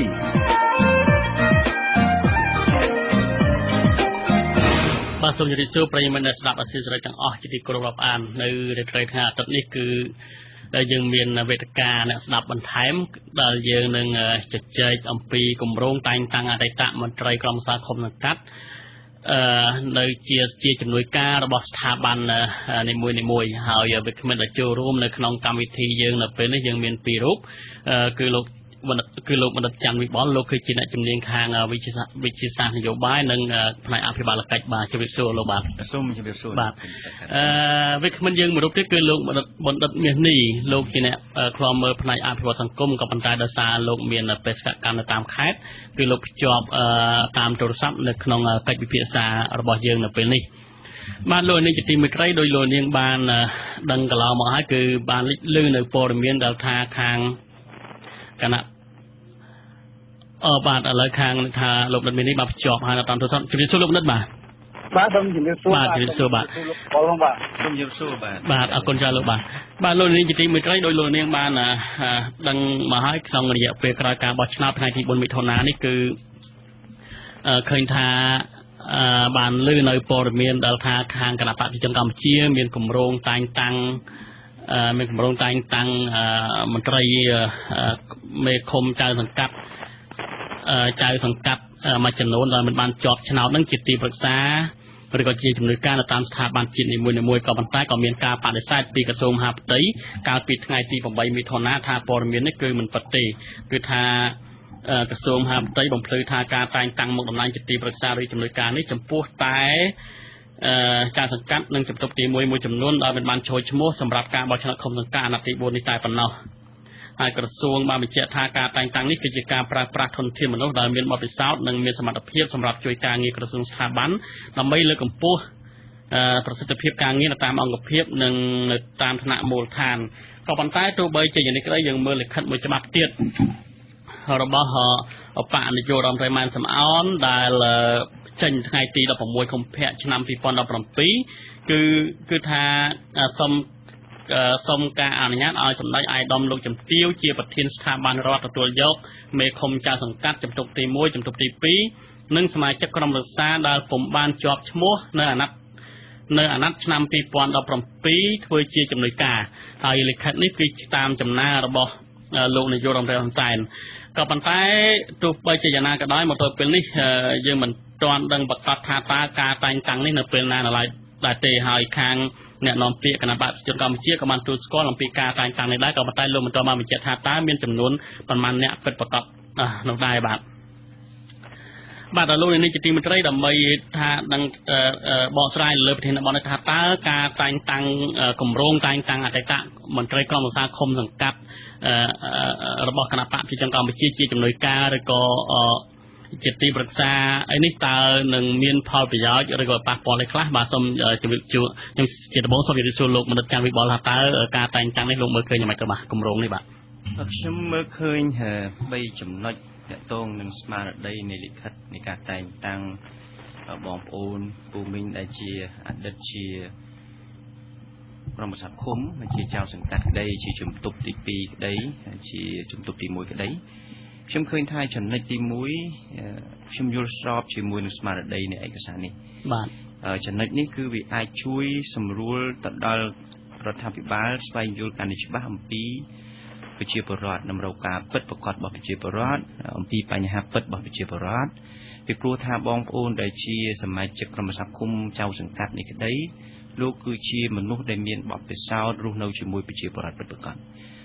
បាទសូមជម្រាបសួរប្រិយមិត្តអ្នកស្ដាប់អាស៊ីសេរីទាំងអស់ជាទីគោរពរាប់អាននៅរាត្រីថ្ងៃអាទិត្យនេះគឺដែលយើងមានវេទិកាអ្នកស្ដាប់បន្ថែមដែលយើងនឹងជជែកអំពីគម្រោងតែងតាំងអតីតមន្ត្រីក្រមសាឃុំសង្កាត់អឺនៅជាជាជំនួយការរបស់ស្ថាប័ននីមួយនីមួយហើយវិក្កាមដែលចូលរួមនៅក្នុងកម្មវិធីយើងនៅពេលនេះយើងមានពីររូបគឺលោកគឺលោកបណ្ឌិតច័ន្ទវិបុលលោកគឺជាអ្នកជំនាញខាងវិទ្យាសាស្ត្រវិទ្យាសាស្ត្រនយោបាយនិងផ្នែកអភិបាលកិច្ចបាទជម្រាបសួរលោកបាទសូមជម្រាបសួរបាទអឺវិក្កាមយើងមួយរូបទៀតគឺលោកបណ្ឌិតមាសនីលោកជាអ្នកខ្លាំមើលផ្នែកអភិវឌ្ឍសង្គមក៏ប៉ុន្តែដោយសារលោកមានបេសកកម្មនៅតាមខេត្តគឺលោកភ្ជាប់តាមទូរស័ព្ទនៅក្នុងកិច្ចពិភាក្សារបស់យើងនៅពេលនេះបាទលោកនាងជាទីមេត្រីដោយលោកនាងបានដឹងកន្លងមកហើយគឺបានលេចលឺនៅព័ត៌មានដែលថាខាងគណៈអឺបាទឥឡូវខាងថាលោកបណ្ឌិតមាននេះបានភ្ជាប់ហើយតាមទូរស័ព្ទជម្រាបសួរលោកបណ្ឌិតបាទបាទសូមជម្រាបសួរបាទជម្រាបសួរបាទបងបាទសូមជម្រាបសួរបាទបាទអរគុណច្រើនលោកបាទបាទលោកនាងជាទីមេត្រីដោយលោកនាងបានដឹងមកហើយក្នុងរយៈពេលក្រោយការបោះឆ្នោតថ្ងៃទីបួនមិថុនានេះគឺឃើញថាបានលើនៅព័ត៌មានដែលថាខាងគណៈបព្វជិជនកម្ពុជាមានគម្រោងតែងតាំងមានគម្រោងតែងតាំងមន្ត្រីមេឃុំចៅសង្កាត់ចៅសង្កាត់មួយចំនួនដែលមិនបានជាប់ឆ្នោតនឹងជាទីប្រឹក្សាឬក៏ជាជំនួយការនៅតាមស្ថាប័នជាតិនីមួយៗក៏ប៉ុន្តែក៏មានការបដិសេធពីក្រសួងមហាផ្ទៃកាលពីថ្ងៃទីប្រាំបីមិថុនាថាព័ត៌មាននេះគឺមិនពិតទេគឺថាក្រសួងមហាផ្ទៃបំភ្លឺថាការតែងតាំងមុខតំណែងជាទីប្រឹក្សាឬជំនួយការនេះចំពោះតែការសង្កាត់និងចំទប់ទីមួយមួយចំនួនដែលមិនបានចូលឈ្មោះសម្រាប់ការបោះឆ្នោតឃុំសង្កាត់អាណត្តិទីបួននេះតែប៉ុណ្ណោះហើយក្រសួងបានបញ្ជាក់ថាការតែងតាំងនេះគឺជាការប្រើប្រាស់ធនធានមនុស្សដែលមានបទពិសោធន៍និងមានសមត្ថភាពសម្រាប់ជួយការងារក្រសួងស្ថាប័នដើម្បីលើកកម្ពស់ប្រសិទ្ធភាពការងារនៅតាមអង្គភាពនិងនៅតាមថ្នាក់មូលដ្ឋានក៏ប៉ុន្តែទោះបីជាយ៉ាងនេះក្តីយើងមើលលិខិតមួយច្បាប់ទៀតរបស់អបនាយករដ្ឋមន្ត្រីម៉ែនសំអនដែលចេញថ្ងៃទីដប់ប្រាំមួយកុម្ភៈឆ្នាំពីរពាន់ដប់ប្រាំពីរគឺគឺថាសូមសូមការអនុញ្ញាតឲ្យសម្ដេចអាយដាមលោកជំទាវជាប្រធានស្ថាប័នរដ្ឋទទួលយកមេឃុំចៅសង្កាត់ចំទប់ទីមួយចំទប់ទីពីរនិងសមាជិកក្រុមប្រឹក្សាដែលពុំបានជាប់ឈ្មោះនៅអាណត្តិនៅអាណត្តិឆ្នាំពីរពាន់ដប់ប្រាំពីរធ្វើជាជំនួយការហើយលិខិតនេះគឺតាមចំណារបស់លោកនាយករដ្ឋមន្ត្រីហ៊ុនសែនក៏ប៉ុន្តែទោះបីជាយ៉ាងណាក៏ដោយមកទល់ពេលនេះយើងមិនទាន់ដឹងប្រកាសថាតើការតែងតាំងនេះនៅពេលណានៅឡើយដែរទេហើយខាងអ្នកនាំពាក្យគណៈបព្វជិជនកម្ពុជាក៏បានទូលស្គាល់អំពីការតែងតាំងនេះដែរក៏ប៉ុន្តែលោកមិនទាន់បានបញ្ជាក់ថាតើមានចំនួនប៉ុន្មានអ្នកពិតប្រាកដនោះដែរបាទបាទដល់លោកនេះជាទីមេត្រីដើម្បីថាដឹងបកស្រាយលើប្រធានបទនេះថាតើការតែងតាំងគម្រោងតែងតាំងអតីតមន្ត្រីក្រមប្រឹក្សាឃុំសង្កាត់របស់គណៈបព្វជិជនកម្ពុជាជាជំនួយការឬក៏ជាទីប្រឹក្សាអីនេះតើនឹងមានផលប្រយោជន៍ឬក៏ប៉ះពាល់អីខ្លះបាទសូមជម្រាបជូនខ្ញុំជាដំបូងសូមជម្រាបសួរលោកមនិតច័ន្ទវិបុលថាតើការតែងតាំងនេះលោកមើលឃើញយ៉ាងម៉េចទៅបាទគម្រោងនេះបាទខ្ញុំមើលឃើញបីចំណុចទាក់ទងនឹងស្មារតីនៃលិខិតនៃការតែងតាំងបងប្អូនពូមីងដែលជាអតីតជាក្រុមប្រឹក្សាឃុំជាចៅសង្កាត់ក្តីជាជំទប់ទីពីរក្តីជាជំទប់ទីមួយក្តីខ្ញុំឃើញថាចំណុចទីមួយខ្ញុំយល់ស្របជាមួយនឹងស្មារតីនៃឯកសារនេះបាទចំណុចនេះគឺវាអាចជួយសម្រួលទៅដល់រដ្ឋាភិបាលស្វែងយល់កាន់តែច្បាស់អំពីប្រជាពលរដ្ឋតម្រូវការពិតប្រាកដរបស់ប្រជាពលរដ្ឋអំពីបញ្ហាពិតរបស់ប្រជាពលរដ្ឋពីព្រោះថាបងប្អូនដែលជាសមាជិកក្រុមប្រឹក្សាឃុំចៅសង្កាត់នេះក្តីលោកគឺជាមនុស្សដែលមានបទពិសោធន៍រស់នៅជាមួយប្រជាពលរដ្ឋពិតប្រាកដ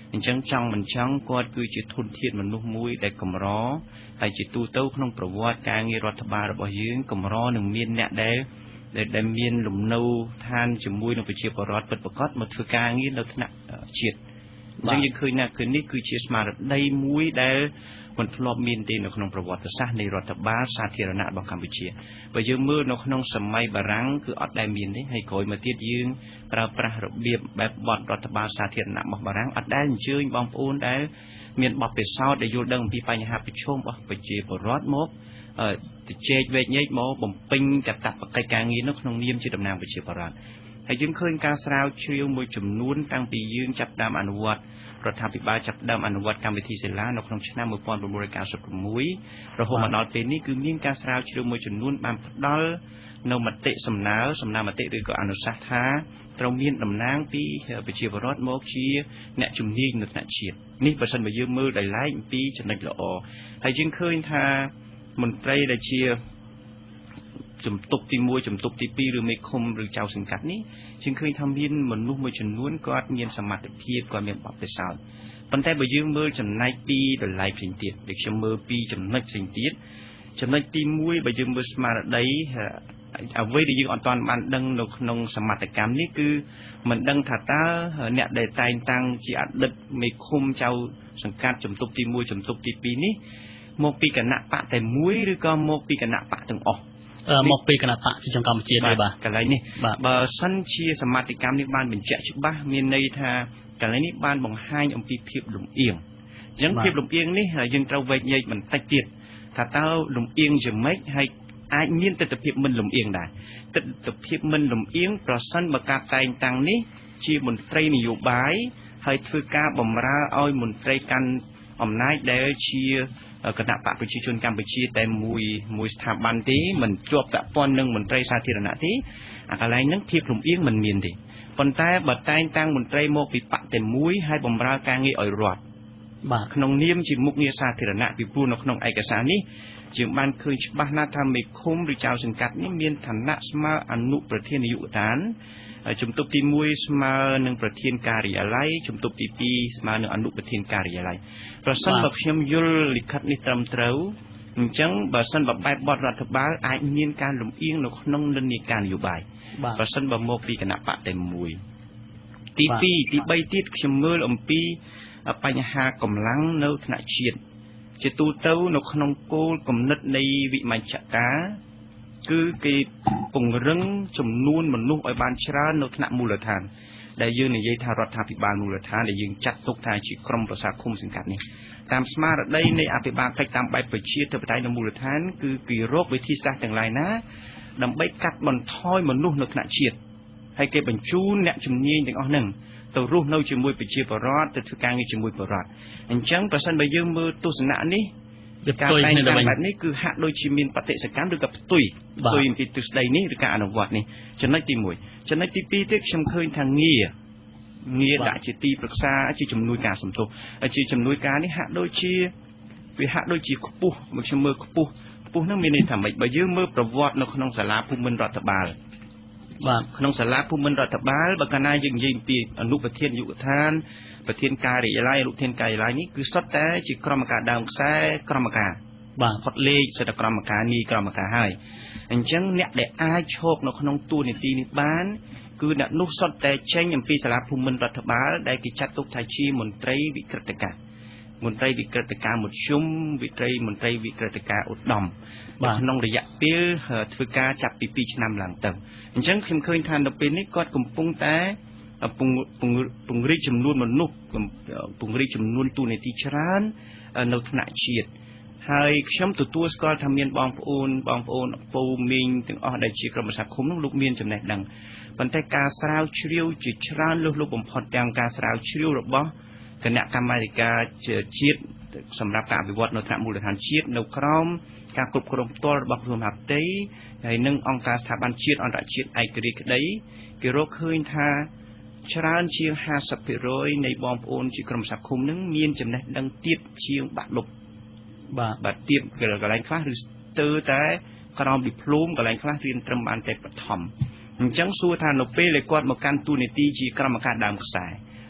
អញ្ចឹងចង់មិនចង់គាត់គឺជាធនធានមនុស្សមួយដែលកម្រហើយជាទូទៅក្នុងប្រវត្តិការងាររដ្ឋបាលរបស់យើងកម្រនឹងមានអ្នកដែលដែលមានលំនៅឋានជាមួយនឹងប្រជាពលរដ្ឋពិតប្រាកដមកធ្វើការងារនៅថ្នាក់ជាតិអញ្ចឹងយើងឃើញណាគឺនេះគឺជាស្មារតីមួយដែលមិនធ្លាប់មានទេនៅក្នុងប្រវត្តិសាស្ត្រនៃរដ្ឋបាលសាធារណៈរបស់កម្ពុជាបើយើងមើលនៅក្នុងសម័យបារាំងគឺអត់ដែលមានទេហើយក្រោយមកទៀតយើងប្រើប្រាស់របៀបបែបបទរដ្ឋបាលសាធារណៈរបស់បារាំងអត់ដែលអញ្ជើញបងប្អូនដែលមានបទពិសោធន៍ដែលយល់ដឹងអំពីបញ្ហាប្រឈមរបស់ប្រជាពលរដ្ឋមកទៅជែកវែកញែកមកបំពេញកាតព្វកិច្ចការងារនៅក្នុងនាមជាតំណាងប្រជាពលរដ្ឋហើយយើងឃើញការស្រាវជ្រាវមួយចំនួនតាំងពីយើងចាប់ផ្ដើមអនុវត្តរដ្ឋាភិបាលចាប់ផ្ដើមអនុវត្តកម្មវិធីសិលានៅក្នុងឆ្នាំmột nghìn chín trăm chín mươi sáuរហូតមកដល់ពេលនេះគឺមានការស្រាវជ្រាវមួយចំនួនបានផ្ដល់នៅមតិសំណើសំណើមតិឬក៏អនុសាសន៍ថាត្រូវមានតំណាងពីប្រជាពលរដ្ឋមកជាអ្នកជំនាញនៅថ្នាក់ជាតិនេះបើសិនបើយើងមើលដោយឡែកអំពីចំណុចល្អហើយយើងឃើញថាមន្ត្រីដែលជាជំទប់ទីមួយជំទប់ទីពីរឬមេឃុំឬចៅសង្កាត់នេះយើងឃើញថាមានមនុស្សមួយចំនួនគាត់មានសមត្ថភាពគាត់មានបទពិសោធន៍ប៉ុន្តែបើយើងមើលចំណែកពីតម្លៃផ្សេងទៀតដូចខ្ញុំមើលពីចំណុចផ្សេងទៀតចំណុចទីមួយបើយើងមើលស្មារតីអ្វីដែលយើងអត់ទាន់បានដឹងនៅក្នុងសមត្ថកម្មនេះគឺមិនដឹងថាតើអ្នកដែលតែងតាំងជាអតីតមេឃុំចៅសង្កាត់ជំទប់ទីមួយជំទប់ទីពីរនេះមកពីគណៈបកតែមួយឬក៏មកពីគណៈបកទាំងអស់មកពីគណៈបកជាកម្ពុជាដែរបាទកន្លែងនេះបើសិនជាសមត្ថកម្មនេះបានបញ្ជាក់ច្បាស់មានន័យថាកន្លែងនេះបានបង្ហាញអំពីភាពលំអៀងអញ្ចឹងភាពលំអៀងនេះយើងត្រូវវែកញែកបន្តិចទៀតថាតើលំអៀងយ៉ាងម៉េចហើយអាចមានទស្សនវិជ្ជាមិនលំអៀងដែរទស្សនវិជ្ជាមិនលំអៀងប្រសិនបើការតែងតាំងនេះជាមន្ត្រីនយោបាយហើយធ្វើការបម្រើឲ្យមន្ត្រីកាន់អំណាចដែលជាគណៈបកប្រជាជនកម្ពុជាតែមួយមួយស្ថាប័នទេមិនជាប់ពាក់ព័ន្ធនឹងមន្ត្រីសាធារណៈទេអាកន្លែងហ្នឹងភាពលំអៀងមិនមានទេប៉ុន្តែបើតែងតាំងមន្ត្រីមកពីបកតែមួយហើយបម្រើការងារឲ្យរដ្ឋបាទក្នុងនាមជាមុខងារសាធារណៈពីព្រោះនៅក្នុងឯកសារនេះយើងបានឃើញច្បាស់ណាស់ថាមេឃុំឬចៅសង្កាត់នេះមានឋានៈស្មើអនុប្រធាននាយកដ្ឋានជំទប់ទីមួយស្មើនឹងប្រធានការិយាល័យជំទប់ទីពីរស្មើនឹងអនុប្រធានការិយាល័យប្រសិនបើខ្ញុំយល់លិខិតនេះត្រឹមត្រូវអញ្ចឹងបើសិនបើបែបបទរដ្ឋបាលអាចមានការលំអៀងនៅក្នុងនិន្នាការនយោបាយប្រសិនបើមកពីគណៈបកតែមួយទីពីរទីបីទៀតខ្ញុំមើលអំពីបញ្ហាកម្លាំងនៅថ្នាក់ជាតិជាទូទៅនៅក្នុងគោលគំនិតនៃវិមជ្ឈការគឺគេពង្រឹងចំនួនមនុស្សឲ្យបានច្រើននៅថ្នាក់មូលដ្ឋានដែលយើងនិយាយថារដ្ឋាភិបាលមូលដ្ឋានដែលយើងចាត់ទុកថាជាក្រុមប្រឹក្សាឃុំសង្កាត់នេះតាមស្មារតីនៃអភិបាលកិច្ចតាមបែបប្រជាធិបតេយ្យនៅមូលដ្ឋានគឺគេរកវិធីសាស្ត្រទាំងឡាយណាដើម្បីកាត់បន្ថយមនុស្សនៅថ្នាក់ជាតិហើយគេបញ្ជូនអ្នកជំនាញទាំងអស់ហ្នឹងទៅរស់នៅជាមួយប្រជាពលរដ្ឋទៅធ្វើការងារជាមួយពលរដ្ឋអញ្ចឹងប្រសិនបើយើងមើលទស្សនៈនេះការតែងតាំងបែបនេះគឺហាក់ដូចជាមានបដិសកម្មឬក៏ផ្ទុយផ្ទុយអំពីទស្សនៈនេះឬការអនុវត្តនេះចំណុចទីមួយចំណុចទីពីរទៀតខ្ញុំឃើញថាងារងារដាក់ជាទីប្រឹក្សាជាជំនួយការសំទោសជាជំនួយការនេះហាក់ដូចជាវាហាក់ដូចជាខ្ពស់មកខ្ញុំមើលខ្ពស់ខ្ពស់ហ្នឹងមានន័យថាម៉េចបើយើងមើលប្រវត្តិនៅក្នុងសាលាភូមិន្ទរដ្ឋបាលបាទក្នុងសាលាភូមិន្ទរដ្ឋបាលបើកាលណាយើងនិយាយអំពីអនុប្រធាននាយកដ្ឋានប្រធានការិយាល័យអនុប្រធានការិយាល័យនេះគឺសុទ្ធតែជាក្រុមការដើមខ្សែក្រុមការបាទផុតលេខសិទ្ធិក្រុមការនេះក្រុមការហើយអញ្ចឹងអ្នកដែលអាចឈប់នៅក្នុងតួនាទីនេះបានគឺអ្នកនោះសុទ្ធតែចេញអំពីសាលាភូមិន្ទរដ្ឋបាលដែលគេចាត់ទុកថាជាមន្ត្រីវិក្រិតការមន្ត្រីវិក្រិតការមធ្យមវិត្រីមន្ត្រីវិក្រិតការឧត្តមក្នុងរយៈពេលធ្វើការចាប់ពីពីរឆ្នាំឡើងទៅអញ្ចឹងខ្ញុំឃើញថានៅពេលនេះគាត់កំពុងតែពង្រីកចំនួនមនុស្សពង្រីកចំនួនតួនាទីច្រើននៅថ្នាក់ជាតិហើយខ្ញុំទទួលស្គាល់ថាមានបងប្អូនបងប្អូនពូមីងទាំងអស់ដែលជាក្រុមប្រឹក្សាឃុំនោះលោកមានចំណេះដឹងប៉ុន្តែការស្រាវជ្រាវជាច្រើនលើសលប់បំផុតទាំងការស្រាវជ្រាវរបស់គណៈកម្មាធិការជាតិសម្រាប់ការអភិវឌ្ឍនៅថ្នាក់មូលដ្ឋានជាតិនៅក្រោមការគ្រប់គ្រងផ្ទាល់របស់ក្រសួងមហាផ្ទៃហើយនិងអង្គការស្ថាប័នជាតិអន្តរជាតិឯករាជ្យក្តីគេរកឃើញថាច្រើនជាងห้าสิบភាគរយនៃបងប្អូនជាក្រុមប្រឹក្សាឃុំនឹងមានចំណេះដឹងទាបជាងបាក់លុបបាទបាទទាបកន្លែងខ្លះឬស្ទើរតែក្រោមឌីប្លូមកន្លែងខ្លះរៀនត្រឹមបានតែបឋមអញ្ចឹងសួរថានៅពេលដែលគាត់មកកាន់តួនាទីជាក្រុមការដើមខ្សែ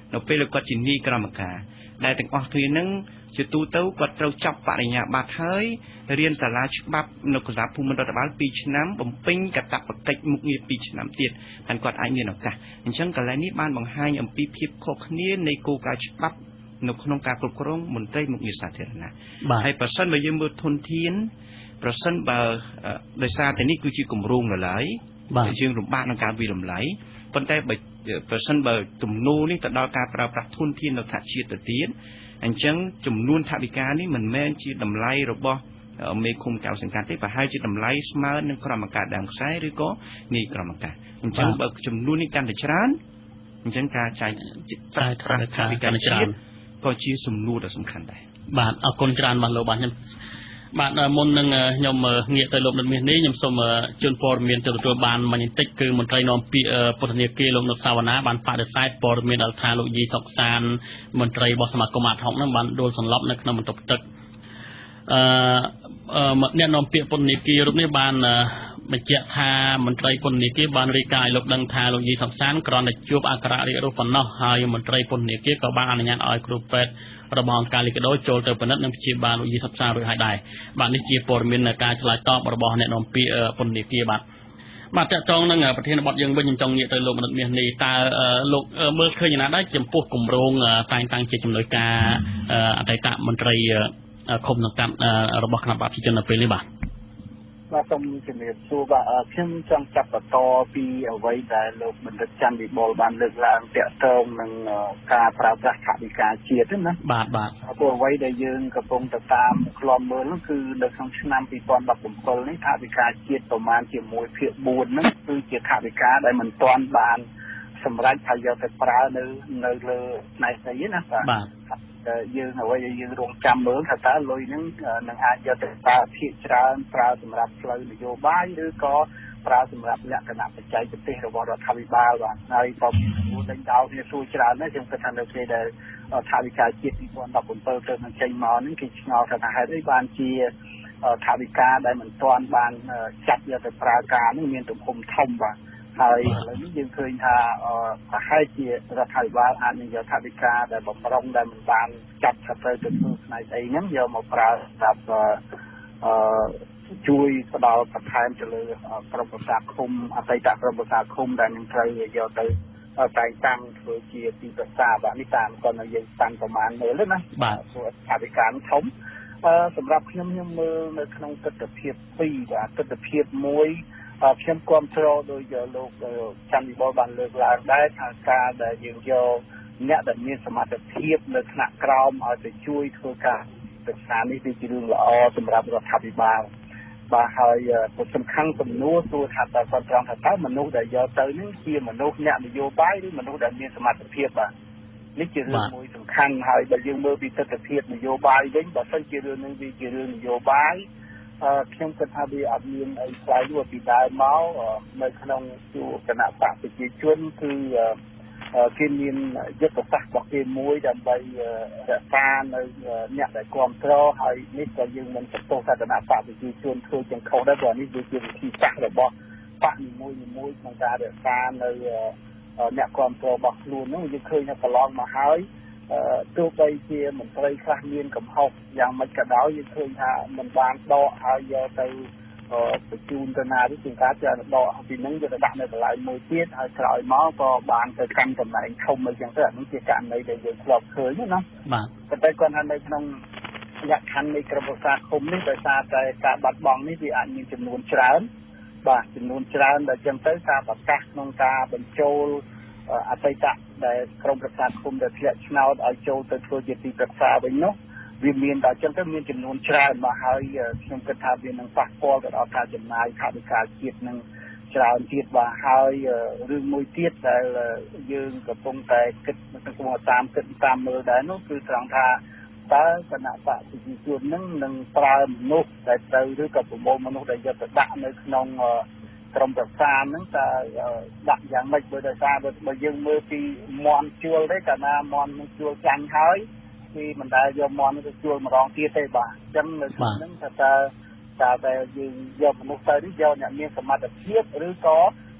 នៅពេលគាត់ជានាយក្រមការដែលទាំងអស់គ្នានឹងជាទូទៅគាត់ត្រូវចាប់បរិញ្ញាបត្រហើយរៀនសាលាច្បាប់នៅសាលាភូមិរដ្ឋបាលពីរឆ្នាំបំពេញកាតព្វកិច្ចមុខងារពីរឆ្នាំទៀតហើយគាត់អាចមានឱកាសអញ្ចឹងកន្លែងនេះបានបង្ហាញអំពីភាពខុសគ្នានៃគោលការណ៍ច្បាប់នៅក្នុងការគ្រប់គ្រងមន្ត្រីមុខងារសាធារណៈហើយប្រសិនបើយើងមើលធនធានប្រសិនបើដោយសារតែនេះគឺជាគម្រោងនៅឡើយយើងលំបាកក្នុងការវិលំឡៃប៉ុន្តែបើប្រសិនបើទំនោរនេះទៅដល់ការប្រើប្រាស់ធនធាននៅថ្នាក់ជាតិទៅទៀតអញ្ចឹងចំនួនថវិកានេះមិនមែនជាតម្លៃរបស់មេឃុំកៅសង្កាត់ទេប្រហែលជាតម្លៃស្មើនឹងក្រមការដើមខ្សែឬក៏នាយក្រមការអញ្ចឹងបើចំនួននេះកាន់តែច្រើនអញ្ចឹងការចាយប្រាក់ថវិកាច្រើនក៏ជាសំណួរដ៏សំខាន់ដែរបាទអរគុណច្រើនបាទលោកបាទខ្ញុំបាទមុននឹងខ្ញុំងាកទៅលោកនិតមាសនេះខ្ញុំសូមជូនព័ត៌មានទៅទទួលបានមួយបន្តិចគឺមន្ត្រីនាំពាក្យពន្ធនាគារលោកនុតសាវណ្ណាបានបដិសេធព័ត៌មានដល់ថាលោកយីសុកសានមន្ត្រីរបស់សមាគមអាតហុកនឹងបានដួលសន្លប់នៅក្នុងបន្ទប់ទឹកអឺអ្នកនាំពាក្យពន្ធនាគាររូបនេះបានបញ្ជាក់ថាមន្ត្រីពន្ធនាគារបានរាយការណ៍ឲ្យលោកដឹងថាលោកយីសុកសានគ្រាន់តែជួបអក្សររាជរស់ប៉ុណ្ណោះហើយមន្ត្រីពន្ធនាគារក៏បានអនុញ្ញាតឲ្យគ្រូពេទ្យរបស់អង្គការលីកាដូចូលទៅពិនិត្យនិងព្យាបាលលោកយីសុកសានរួចហើយដែរបាទនេះជាព័ត៌មានការឆ្លើយតបរបស់អ្នកនាំពាក្យពន្ធនាគារបាទបាទតកតងនឹងប្រធានបទយើងវិញខ្ញុំចង់ងាកទៅលោកមនិតមាសនេះតើលោកមើលឃើញយ៉ាងណាដែរចំពោះគម្រោងតែងតាំងជាចំណុចការអតីតមន្ត្រីឃុំសង្កាត់របស់គណៈបព្វជិជននៅពេលនេះបាទបាទសូមជំរាបសួរបាទខ្ញុំចង់ចាប់បន្តពីអ្វីដែលលោកបណ្ឌិតច័ន្ទវិបុលបានលើកឡើងទាក់ទងនឹងការប្រើប្រាស់ថវិកាជាតិណាបាទបាទព្រោះអ្វីដែលយើងកំពុងទៅតាមឃ្លាំមើលនោះគឺនៅក្នុងឆ្នាំពីរពាន់ដប់ប្រាំbảyនេះថវិកាជាតិប្រមាណជាមួយភាគបួនហ្នឹងគឺជាថវិកាដែលមិនទាន់បានសម្រាប់ថាយកទៅប្រើនៅនៅលើផ្នែកស្អីណាបាទយើងអ្វីដែលយើងរងចាំមើលថាតើលុយហ្នឹងនឹងអាចយកទៅប្រើភាគច្រើនប្រើសម្រាប់ផ្លូវនយោបាយឬក៏ប្រើសម្រាប់លក្ខណៈបច្ចេកទេសរបស់រដ្ឋាភិបាលបាទហើយក៏មានគួរដេញដោលគ្នាសួរច្រើនដែរខ្ញុំគិតថានៅពេលដែលថវិកាជាតិពីរពាន់ដប់ប្រាំbảyទៅនឹងចេញមកហ្នឹងគេឆ្ងល់ថាហេតុអីបានជាថវិកាដែលមិនទាន់បានចាត់យកទៅប្រើការនេះមានទំហំធំបាទហើយឥឡូវនេះយើងឃើញថាប្រហែលជារដ្ឋាភិបាលអាចនឹងយកថវិកាដែលបំរុងដែលមិនបានចាត់ថាទៅទៅធ្វើផ្នែកអីហ្នឹងយកមកប្រើសម្រាប់អឺជួយផ្ដល់បន្ថែមទៅលើក្រុមប្រឹក្សាឃុំអតីតក្រុមប្រឹក្សាឃុំដែលនឹងត្រូវយកទៅតែងតាំងធ្វើជាទីប្រឹក្សាបាទនេះតាមគាត់នៅយើងតាំងប្រមាណមើលណាបាទព្រោះថវិកាធំអឺសម្រាប់ខ្ញុំខ្ញុំមើលនៅក្នុងទស្សនវិជ្ជាពីរបាទទស្សនវិជ្ជាមួយខ្ញុំគាំទ្រដោយលោកច័ន្ទវិបុលបានលើកឡើងដែរថាការដែលយើងយកអ្នកដែលមានសមត្ថភាពនៅថ្នាក់ក្រោមឲ្យទៅជួយធ្វើការសិក្សានេះគឺជារឿងល្អសម្រាប់រដ្ឋាភិបាលបាទហើយសំខាន់សំណួរសួរថាតើគាត់ត្រង់ថាតើមនុស្សដែលយកទៅនេះជាមនុស្សអ្នកនយោបាយឬមនុស្សដែលមានសមត្ថភាពបាទនេះជារឿងមួយសំខាន់ហើយបើយើងមើលពីទស្សនវិជ្ជានយោបាយវិញបើសិនជារឿងនេះវាជារឿងនយោបាយខ្ញុំគិតថាវាអត់មានអីខ្លាំងទេពីដើមមកនៅក្នុងជួរគណៈបកប្រជាជនគឺគេមានយុទ្ធសាស្ត្ររបស់គេមួយដើម្បីរក្សានៅអ្នកដែលគ្រប់គ្រងហើយនេះក៏យើងមិនបន្ទោសថាគណៈបកប្រជាជនធ្វើជាខុសដែរព្រោះនេះវាជាវិធីសាស្ត្ររបស់បកនីមួយៗក្នុងការរក្សានៅអ្នកគ្រប់គ្រងរបស់ខ្លួនហ្នឹងយើងឃើញថាកន្លងមកហើយទោះបីជាមន្ត្រីខ្លះមានកំហុសយ៉ាងម៉េចក៏ដោយយើងឃើញថាមិនបានដកហើយយកទៅបញ្ជូនទៅណាទេជាការចាត់ដកពីហ្នឹងយកទៅដាក់នៅកន្លែងមួយទៀតហើយក្រោយមកក៏បានទៅកាន់តំណែងធំអីចឹងទៅអានេះជាករណីដែលយើងធ្លាប់ឃើញណាបាទប៉ុន្តែគាត់ថានៅក្នុងលក្ខខណ្ឌនៃក្រមប្រឹក្សាឃុំនេះដោយសារតែការបាត់បង់នេះវាអាចមានចំនួនច្រើនបាទចំនួនច្រើនដែលចឹងទៅការប្រកាសក្នុងការបញ្ចូលអតីតដែលក្រមប្រឹក្សាឃុំដែលធ្លាក់ឆ្នោតឲ្យចូលទៅធ្វើជាទីប្រឹក្សាវិញនោះវាមានដល់ចឹងទៅមានចំនួនច្រើនមកហើយខ្ញុំគិតថាវានឹងប៉ះពាល់ទៅដល់ការចំណាយថវិកាជាតិនឹងច្រើនទៀតបាទហើយរឿងមួយទៀតដែលយើងកំពុងតែគិតកំពុងតាមគិតតាមមើលដែរនោះគឺត្រង់ថាតើគណៈបកប្រជាជននឹងនឹងប្រើមនុស្សដែលត្រូវឬក៏ប្រមូលមនុស្សដែលយកទៅដាក់នៅក្នុងក្រុមប្រឹក្សាហ្នឹងតើដាក់យ៉ាងម៉េចបើដោយសារបើយើងមើលពីមន់ជួលទេកាលណាមន់នឹងជួលចាញ់ហើយពីមិនដែលយកមន់ទៅជួលម្ដងទៀតទេបាទអញ្ចឹងនៅក្នុងហ្នឹងថាតើតើតែយើងយកមនុស្សទៅនេះយកអ្នកមានសមត្ថភាពឬក៏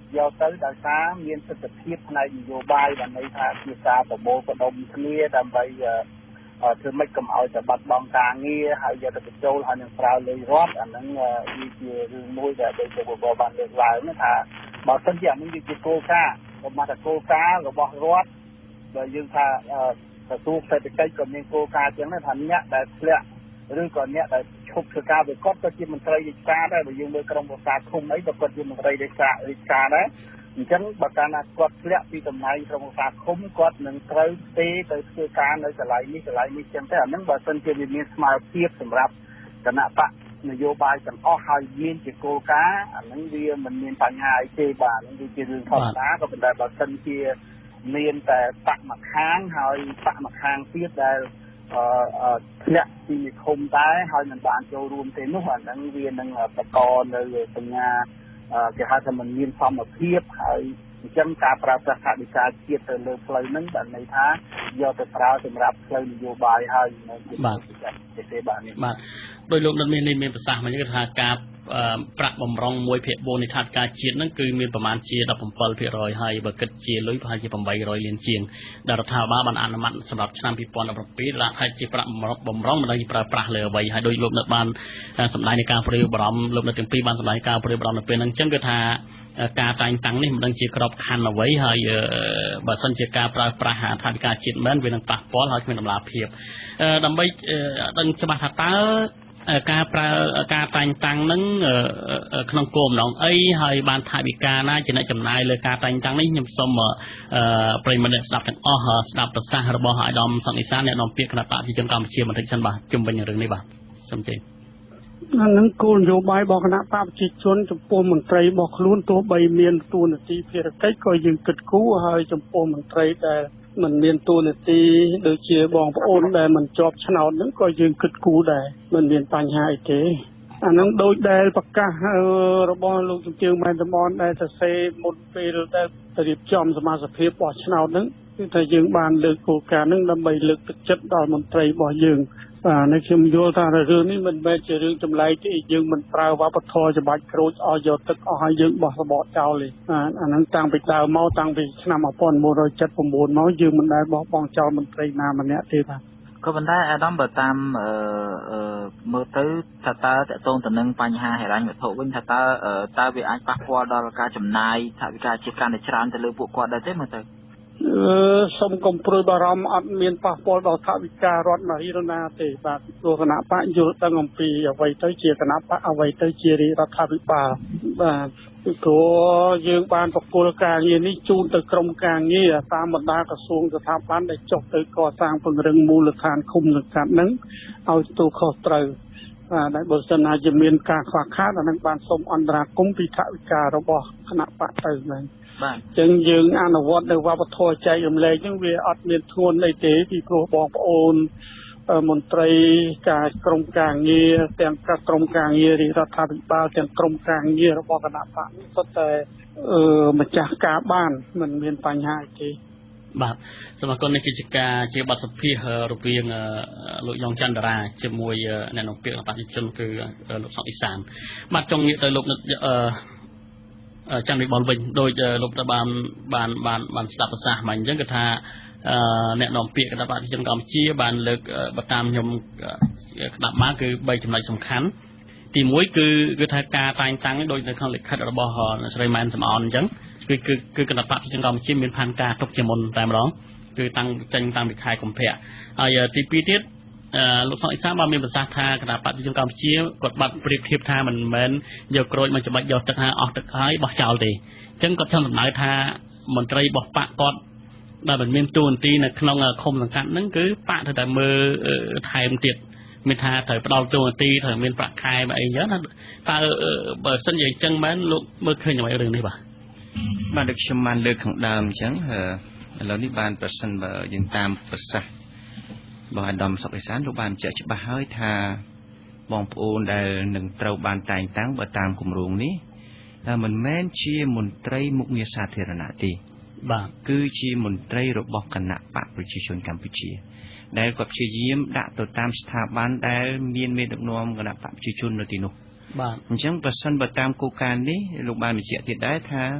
យកទៅដោយសារមានសិទ្ធិភាពផ្នែកនយោបាយដែលន័យថាជាការប្រមូលផ្ដុំគ្នាដើម្បីធ្វើម៉េចកុំឲ្យតែបាត់បង់ការងារហើយយកទៅបញ្ចូលហើយនឹងប្រើលុយរដ្ឋអាហ្នឹងវាជារឿងមួយដែលដូចជាបបបានលើកឡើងថាបើសិនជាអានេះវាជាគោលការណ៍ក៏មកតែគោលការណ៍របស់រដ្ឋបើយើងថាក្រសួងសេដ្ឋកិច្ចក៏មានគោលការណ៍ចឹងដែរថាអ្នកដែលធ្លាក់ឬក៏អ្នកដែលឈប់ធ្វើការវាគាត់ក៏ជាមន្ត្រីរាជការដែរបើយើងមើលក្រុមប្រឹក្សាឃុំអីក៏គាត់ជាមន្ត្រីរាជការរាជការដែរអញ្ចឹងបើកាលណាគាត់ធ្លាក់ពីតំណែងក្រុមប្រឹក្សាឃុំគាត់នឹងត្រូវទេទៅធ្វើការនៅកន្លែងនេះកន្លែងនេះចឹងទៅអាហ្នឹងបើសិនជាវាមានស្មារតីសម្រាប់គណៈបកនយោបាយទាំងអស់ហើយមានជាគោលការណ៍អាហ្នឹងវាមិនមានបញ្ហាអីទេបាទហ្នឹងវាជារឿងធម្មតាក៏ប៉ុន្តែបើសិនជាមានតែបកមួយខាងហើយបកមួយខាងទៀតដែលអឺធ្លាក់ពីឃុំដែរហើយមិនបានចូលរួមទេនោះអាហ្នឹងវានឹងបង្កនៅសញ្ញាគេហៅថាมันមានសមភាពហើយអញ្ចឹងការប្រើប្រាស់ថវិកាជាតិទៅលើផ្លូវហ្នឹងបានន័យថាយកទៅប្រើសម្រាប់ផ្លូវនយោបាយហើយនៅទីទេបាទនេះបាទដោយលោកនឹងមានមានប្រសាសន៍មកនេះគឺថាការប្រាក់បំរុង មួយភាគបួន នៃថវិកាជាតិហ្នឹងគឺមានប្រមាណជា ដប់bảyភាគរយ ហើយបើគិតជាលុយប្រហែលជាeight hundredលានជាងដែលរដ្ឋាភិបាលបានអនុម័តសម្រាប់ឆ្នាំtwo thousand seventeenដាក់ថាជាប្រាក់បំរុងមិនដឹងប្រើប្រាស់លើអ្វីហើយដោយលោកនៅបានសម្ដែងនៃការព្រាយបារម្ភលោកនៅទាំងពីរបានសម្ដែងការព្រាយបារម្ភនៅពេលហ្នឹងអញ្ចឹងគឺថាការតែងតាំងនេះមិនដឹងជាក្របខ័ណ្ឌអ្វីហើយបើសិនជាការប្រើប្រាស់ថវិកាជាតិមែនវានឹងប៉ះពាល់ហើយគ្មានតម្លាភាពដើម្បីដឹងច្បាស់ថាតើការប្រើការតែងតាំងនឹងក្នុងគោលបំណងអីហើយបានថវិកាណាជាអ្នកចំណាយលើការតែងតាំងនេះខ្ញុំសូមប្រិយមិត្តអ្នកស្ដាប់ទាំងអស់ស្ដាប់ប្រសាសន៍របស់អាដាមសុកអេសានអ្នកនាំពាក្យគណៈបកប្រជាជនកម្ពុជាបន្តិចសិនបាទជុំវិញរឿងនេះបាទសូមជម្រាបអានឹងគោលនយោបាយរបស់គណៈបកប្រជាជនចំពោះមន្ត្រីរបស់ខ្លួនទោះបីមានតួនាទីភារកិច្ចក៏យើងគិតគូរហើយចំពោះមន្ត្រីដែលមិនមានតួនាទីដូចជាបងប្អូនដែលមិនជាប់ឆ្នោតហ្នឹងក៏យើងគិតគូរដែរមិនមានបញ្ហាអីទេអានឹងដូចដែលប្រកាសរបស់លោកជំទាវម៉ែនតំនដែលសរសេរមុនពេលដែលរៀបចំសមាជិកភាពបោះឆ្នោតហ្នឹងគឺថាយើងបានលើកគោលការណ៍ហ្នឹងដើម្បីលើកទឹកចិត្តដល់មន្ត្រីរបស់យើងបាទនៅខ្ញុំយល់ថារឿងនេះមិនមែនជារឿងចម្លែកទេយើងមិនប្រើវប្បធម៌ច្បាច់ក្រូចអស់យកទឹកអស់ហើយយើងបោះសបកចោលទេអាហ្នឹងតាំងពីដើមមកតាំងពីឆ្នាំnineteen seventy-nineមកយើងមិនដែលបោះបង់ចោលមន្ត្រីណាម្នាក់ទេបាទក៏ប៉ុន្តែអាដាមបើតាមអឺមើលទៅថាតើតកតងទៅនឹងបញ្ហាហិរញ្ញវត្ថុវិញថាតើតើវាអាចប៉ះពាល់ដល់ការចំណាយថវិកាជាកាន់តែច្រើនទៅលើពួកគាត់ដែរទេមើលទៅអឺសូមកុំព្រួយបារម្ភអត់មានប៉ះពាល់ដល់ថវិការដ្ឋណារីណាទេបាទព្រោះគណៈបកយល់ដឹងអំពីអ្វីទៅជាគណៈបកអ្វីទៅជារដ្ឋាភិបាលបាទព្រោះយើងបានបកគលការងារនេះជូនទៅក្រមការងារតាមបណ្ដាក្រសួងស្ថាប័នដែលចុះទៅកសាងពង្រឹងមូលដ្ឋានឃុំសង្កាត់ហ្នឹងឲ្យទទួលខុសត្រូវបាទដែលបើសិនណាជាមានការខ្វះខាតអានឹងបានសូមអន្តរាគមន៍ពីថវិការបស់គណៈបកទៅហ្នឹងបាទអញ្ចឹងយើងអនុវត្តនៅវប្បធម៌ចែករំលែកហ្នឹងវាអត់មានធ្ងន់អីទេពីព្រោះបងប្អូនមន្ត្រីការក្រមការងារទាំងក្រមការងាររដ្ឋាភិបាលទាំងក្រមការងាររបស់គណៈបកសុទ្ធតែអឺម្ចាស់ការបានមិនមានបញ្ហាអីទេបាទសូមអរគុណនេះគឺជាការជាបទសម្ភាសន៍រវាងលោកយ៉ងច័ន្ទរាជាមួយអ្នកនាំពាក្យរបស់ប្រជាជនគឺលោកសុកអេសានបាទចង់ងាកទៅលោកអឺចាំវិបលវិញដោយលោកទៅបានបានបានបានស្ដាប់ប្រសាសន៍មកអញ្ចឹងគឺថាអ្នកនាំពាក្យគណៈបកប្រជាជនកម្ពុជាបានលើកបើតាមខ្ញុំក្តាប់មកគឺបីចំណុចសំខាន់ទីមួយគឺគឺថាការតែងតាំងដោយនៅក្នុងលិខិតរបស់ស្រីម៉ែនសំអនអញ្ចឹងគឺគឺគឺគណៈបកប្រជាជនកម្ពុជាមានផែនការទុកជាមុនតែម្ដងគឺតាំងចេញតាំងពីខែកុម្ភៈហើយទីពីរទៀតលោកសុកអេសានបានមានប្រសាសន៍ថាគណៈបកប្រជាជនកម្ពុជាគាត់បាត់ប្រៀបធៀបថាមិនមែនយកក្រូចមកច្បាច់យកទឹកហើយអស់ទឹកហើយបោះចោលទេអញ្ចឹងគាត់ចង់ដំណើរថាមន្ត្រីរបស់បកគាត់ដែលមិនមានតួនាទីនៅក្នុងឃុំសង្កាត់ហ្នឹងគឺបកត្រូវតែមើលថែមទៀតមានថាត្រូវផ្ដល់តួនាទីត្រូវមានប្រាក់ខែមកអីអញ្ចឹងតើបើសិនជាអញ្ចឹងមែនលោកមើលឃើញអ្វីរឿងនេះបាទបាទដូចខ្ញុំបានលើកខាងដើមអញ្ចឹងឥឡូវនេះបានប្រសិនបើយើងតាមប្រសាសន៍របស់អាដាមសុកអេសានលោកបានបញ្ជាក់ច្បាស់ហើយថាបងប្អូនដែលនឹងត្រូវបានតែងតាំងបើតាមគម្រោងនេះតែមិនមែនជាមន្ត្រីមុខងារសាធារណៈទេបាទគឺជាមន្ត្រីរបស់គណៈបកប្រជាជនកម្ពុជាដែលគាត់ព្យាយាមដាក់ទៅតាមស្ថាប័នដែលមានមេដឹកនាំគណៈបកប្រជាជននៅទីនោះបាទអញ្ចឹងប្រសិនបើតាមគោលការណ៍នេះលោកបានបញ្ជាក់ទៀតដែរថា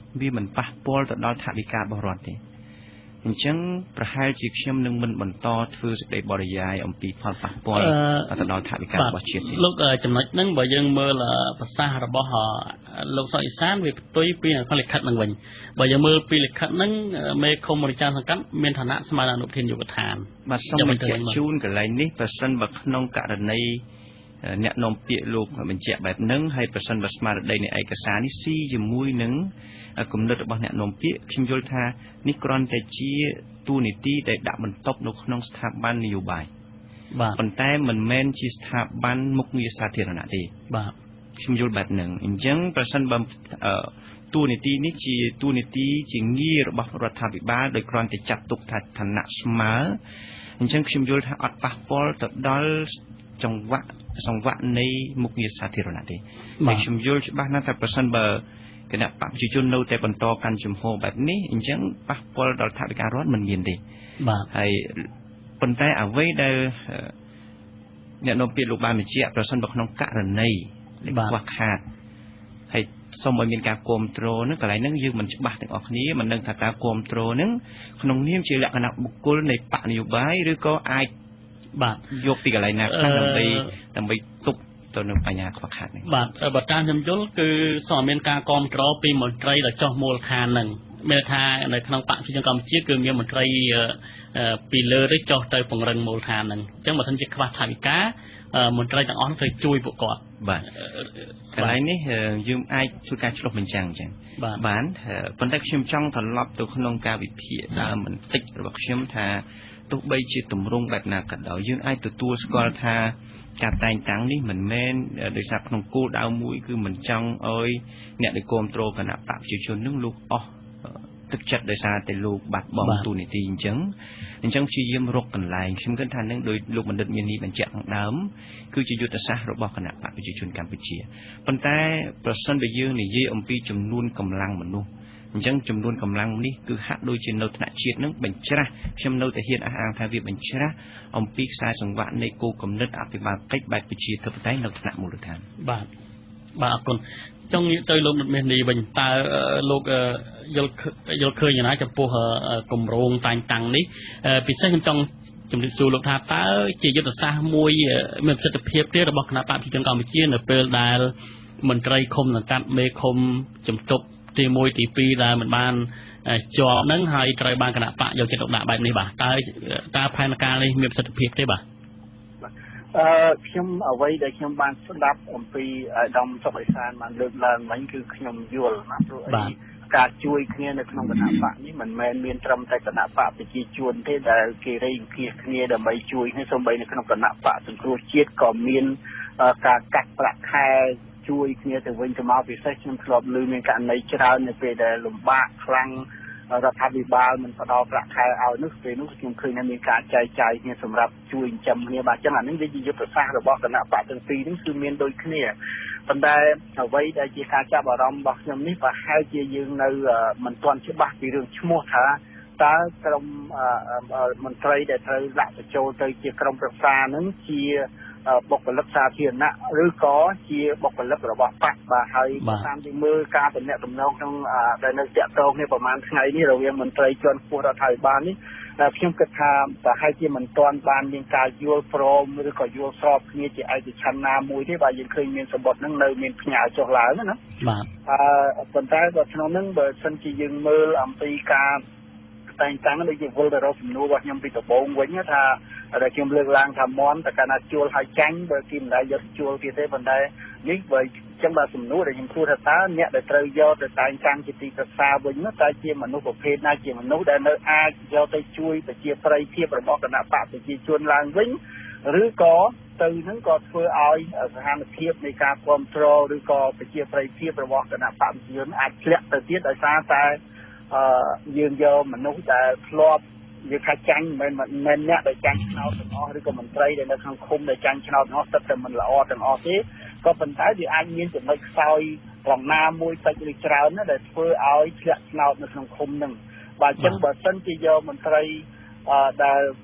វាមិនប៉ះពាល់ទៅដល់ថវិការបស់រដ្ឋទេអញ្ចឹងប្រហែលជាខ្ញុំនឹងមិនបន្តធ្វើសេចក្តីបរិយាយអំពីផលប៉ះពាល់ទៅដល់ថវិការបស់ជាតិទេលោកចំណុចហ្នឹងបើយើងមើលប្រសាសន៍របស់លោកសុកអេសានវាផ្ទុយពីលិខិតហ្នឹងវិញបើយើងមើលពីលិខិតហ្នឹងមេឃុំរិចាសង្កាត់មានឋានៈស្មើនឹងអនុប្រធានយុវដ្ឋានបាទសូមបញ្ជាក់ជូនកន្លែងនេះប្រសិនបើក្នុងករណីអ្នកនាំពាក្យលោកបញ្ជាក់បែបហ្នឹងហើយប្រសិនបើស្មារតីនៃឯកសារនេះស៊ីជាមួយនឹងគំនិតរបស់អ្នកនាំពាក្យខ្ញុំយល់ថានេះគ្រាន់តែជាទូនីតិដែលដាក់បន្ទប់នៅក្នុងស្ថាប័ននយោបាយបាទប៉ុន្តែមិនមែនជាស្ថាប័នមុខងារសាធារណៈទេបាទខ្ញុំយល់បែបហ្នឹងអញ្ចឹងប្រសិនបើទូនីតិនេះជាទូនីតិជាងាររបស់រដ្ឋាភិបាលដោយគ្រាន់តែចាត់ទុកថាឋានៈស្មើអញ្ចឹងខ្ញុំយល់ថាអត់ប៉ះពាល់ទៅដល់ចង្វាក់សង្វាក់នៃមុខងារសាធារណៈទេហើយខ្ញុំយល់ច្បាស់ណាស់ថាប្រសិនបើគណៈបព្វជិជននៅតែបន្តកាន់ជំហរបែបនេះអញ្ចឹងប៉ះពាល់ដល់ថវិការដ្ឋមិនមានទេបាទហើយប៉ុន្តែអ្វីដែលអ្នកនាំពាក្យលោកបានបញ្ជាក់ប្រសិនបើក្នុងករណីដែលខ្វះខាតហើយសូមឲ្យមានការគ្រប់គ្រងហ្នឹងកន្លែងហ្នឹងយើងមិនច្បាស់ទាំងអស់គ្នាមិនដឹងថាតើគ្រប់គ្រងហ្នឹងក្នុងនាមជាលក្ខណៈបុគ្គលនៃបកនយោបាយឬក៏អាចបាទយកពីកន្លែងណាខ្លះដើម្បីដើម្បីទប់ទៅនឹងបញ្ហាខ្វះខាតនេះបាទបើតាមខ្ញុំយល់គឺសូមមានការគ្រប់គ្រងពីមន្ត្រីដែលចុះមូលដ្ឋានហ្នឹងមានថានៅក្នុងបកប្រជាជនកម្ពុជាគឺមានមន្ត្រីពីលើទៅចុះទៅពង្រឹងមូលដ្ឋានហ្នឹងអញ្ចឹងបើសិនជាខ្វះថវិកាមន្ត្រីទាំងអស់ត្រូវជួយពួកគាត់បាទកន្លែងនេះយើងអាចធ្វើការឆ្លុះបញ្ចាំងអញ្ចឹងបានប៉ុន្តែខ្ញុំចង់ត្រឡប់ទៅក្នុងការវិភាគដើមបន្តិចរបស់ខ្ញុំថាទោះបីជាទម្រង់បែបណាក៏ដោយយើងអាចទទួលស្គាល់ថាការតែងតាំងនេះមិនមែនដោយសារក្នុងគោលដៅមួយគឺមិនចង់ឲ្យអ្នកដែលគ្រប់គ្រងគណៈបព្វជិជននឹងលោកអស់ទឹកចិត្តដោយសារតែលោកបាត់បង់ទូនីតិអញ្ចឹងអញ្ចឹងព្យាយាមរកកន្លែងខ្ញុំគិតថានឹងដោយលោកបណ្ឌិតមាននេះបញ្ជាក់ខាងដើមគឺជាយុទ្ធសាស្ត្ររបស់គណៈបព្វជិជនកម្ពុជាប៉ុន្តែប្រសិនបើយើងនិយាយអំពីចំនួនកម្លាំងមនុស្សអញ្ចឹងចំនួនកម្លាំងនេះគឺហាក់ដូចជានៅថ្នាក់ជាតិនឹងបញ្ច្រាស់ខ្ញុំនៅតែហ៊ានអះអាងថាវាបញ្ច្រាស់អំពីខ្សែសង្វាក់នៃគោលគំនិតអភិបាលកិច្ចបែបប្រជាធិបតេយ្យនៅថ្នាក់មូលដ្ឋានបាទបាទអរគុណចង់និយាយទៅលោកនុតមាសនេះវិញតើលោកយល់យល់ឃើញយ៉ាងណាចំពោះគម្រោងតែងតាំងនេះពិសេសខ្ញុំចង់ជំរាបសួរលោកថាតើជាយុទ្ធសាស្ត្រមួយមានប្រសិទ្ធភាពទេរបស់គណៈបព្វជិជនកម្ពុជានៅពេលដែលមន្ត្រីឃុំសង្កាត់មេឃុំជំទប់ទីមួយទីពីរដែលមិនបានជាប់ហ្នឹងហើយត្រូវបានគណៈបកយកចិត្តទុកដាក់បែបនេះបាទតើតើផែនការនេះមានប្រសិទ្ធភាពទេបាទអឺខ្ញុំអ្វីដែលខ្ញុំបានស្ដាប់អំពីអាដាមសុកអេសានបានលើកឡើងមិញគឺខ្ញុំយល់ណាព្រោះអីការជួយគ្នានៅក្នុងគណៈបកនេះមិនមែនមានត្រឹមតែគណៈបកប្រជាជនទេដែលគេរៃអង្គាសគ្នាដើម្បីជួយគ្នាសូម្បីនៅក្នុងគណៈបកសង្គ្រោះជាតិក៏មានការកាត់ប្រាក់ខែជួយគ្នាទៅវិញទៅមកពិសេសខ្ញុំធ្លាប់ឮមានករណីច្រើននៅពេលដែលលំបាកខ្លាំងរដ្ឋាភិបាលមិនផ្ដល់ប្រាក់ខែឲ្យនោះពេលនោះខ្ញុំឃើញថាមានការចែកចាយគ្នាសម្រាប់ជួយចិញ្ចឹមគ្នាបាទអញ្ចឹងអានេះវាជាយុទ្ធសាស្ត្ររបស់គណៈបកទាំងពីរនេះគឺមានដូចគ្នាប៉ុន្តែអ្វីដែលជាការចាប់អារម្មណ៍របស់ខ្ញុំនេះប្រហែលជាយើងនៅមិនទាន់ច្បាស់ពីរឿងឈ្មោះថាតើក្រុមមន្ត្រីដែលត្រូវដាក់បញ្ចូលទៅជាក្រុមប្រឹក្សានឹងជាបុគ្គលិកសាធារណៈឬក៏ជាបុគ្គលិករបស់បកបាទហើយតាមទីមើលការតំណែងតំណងក្នុងដែលនៅតាក់ទងគ្នាប្រហែលថ្ងៃនេះរវាងមន្ត្រីជាន់ខ្ពស់រដ្ឋាភិបាលនេះខ្ញុំគិតថាប្រហែលជាមិនទាន់បានមានការយល់ព្រមឬក៏យល់ស្របគ្នាជាឯកច្ឆន្ទណាមួយទេបាទយើងឃើញមានសម្បត្តិហ្នឹងនៅមានផ្ញើចុះឡើងណាបាទអឺប៉ុន្តែបើក្នុងហ្នឹងបើសិនជាយើងមើលអំពីការតែងតាំងដូចជាវិលទៅរកសំណួររបស់ខ្ញុំពីដំបូងវិញថាដែលខ្ញុំលើកឡើងថាមន់តែកាលណាជួលឲ្យចាញ់បើគេមិនដែលយកជួលទៀតទេប៉ុន្តែនេះបើចឹងបើសំណួរដែលខ្ញុំសួរថាតើអ្នកដែលត្រូវយកទៅតែងតាំងជាទីប្រឹក្សាវិញនោះតើជាមនុស្សប្រភេទណាជាមនុស្សដែលនៅអាចយកទៅជួយប្រជាប្រិយភាពរបស់គណៈបកប្រជាជនឡើងវិញឬក៏ទៅនឹងក៏ធ្វើឲ្យស្ថានភាពនៃការគ្រប់គ្រងឬក៏ប្រជាប្រិយភាពរបស់គណៈបកប្រជាជនអាចធ្លាក់ទៅទៀតដោយសារតែអឺយើងយកមនុស្សដែលធ្លាប់យើងថាចាញ់មិនមែនមិនអ្នកដែលចាញ់ឆ្នោតទាំងអស់ឬក៏មន្ត្រីដែលនៅក្នុងឃុំដែលចាញ់ឆ្នោតទាំងអស់ទឹកតែមិនល្អទាំងអស់ទេក៏ប៉ុន្តែវាអាចមានចំណុចខ្សោយត្រង់ណាមួយតិចឬច្រើនណាដែលធ្វើឲ្យធ្លាក់ឆ្នោតនៅក្នុងឃុំនឹងបាទអញ្ចឹងបើសិនជាយកមន្ត្រីអឺដែលអ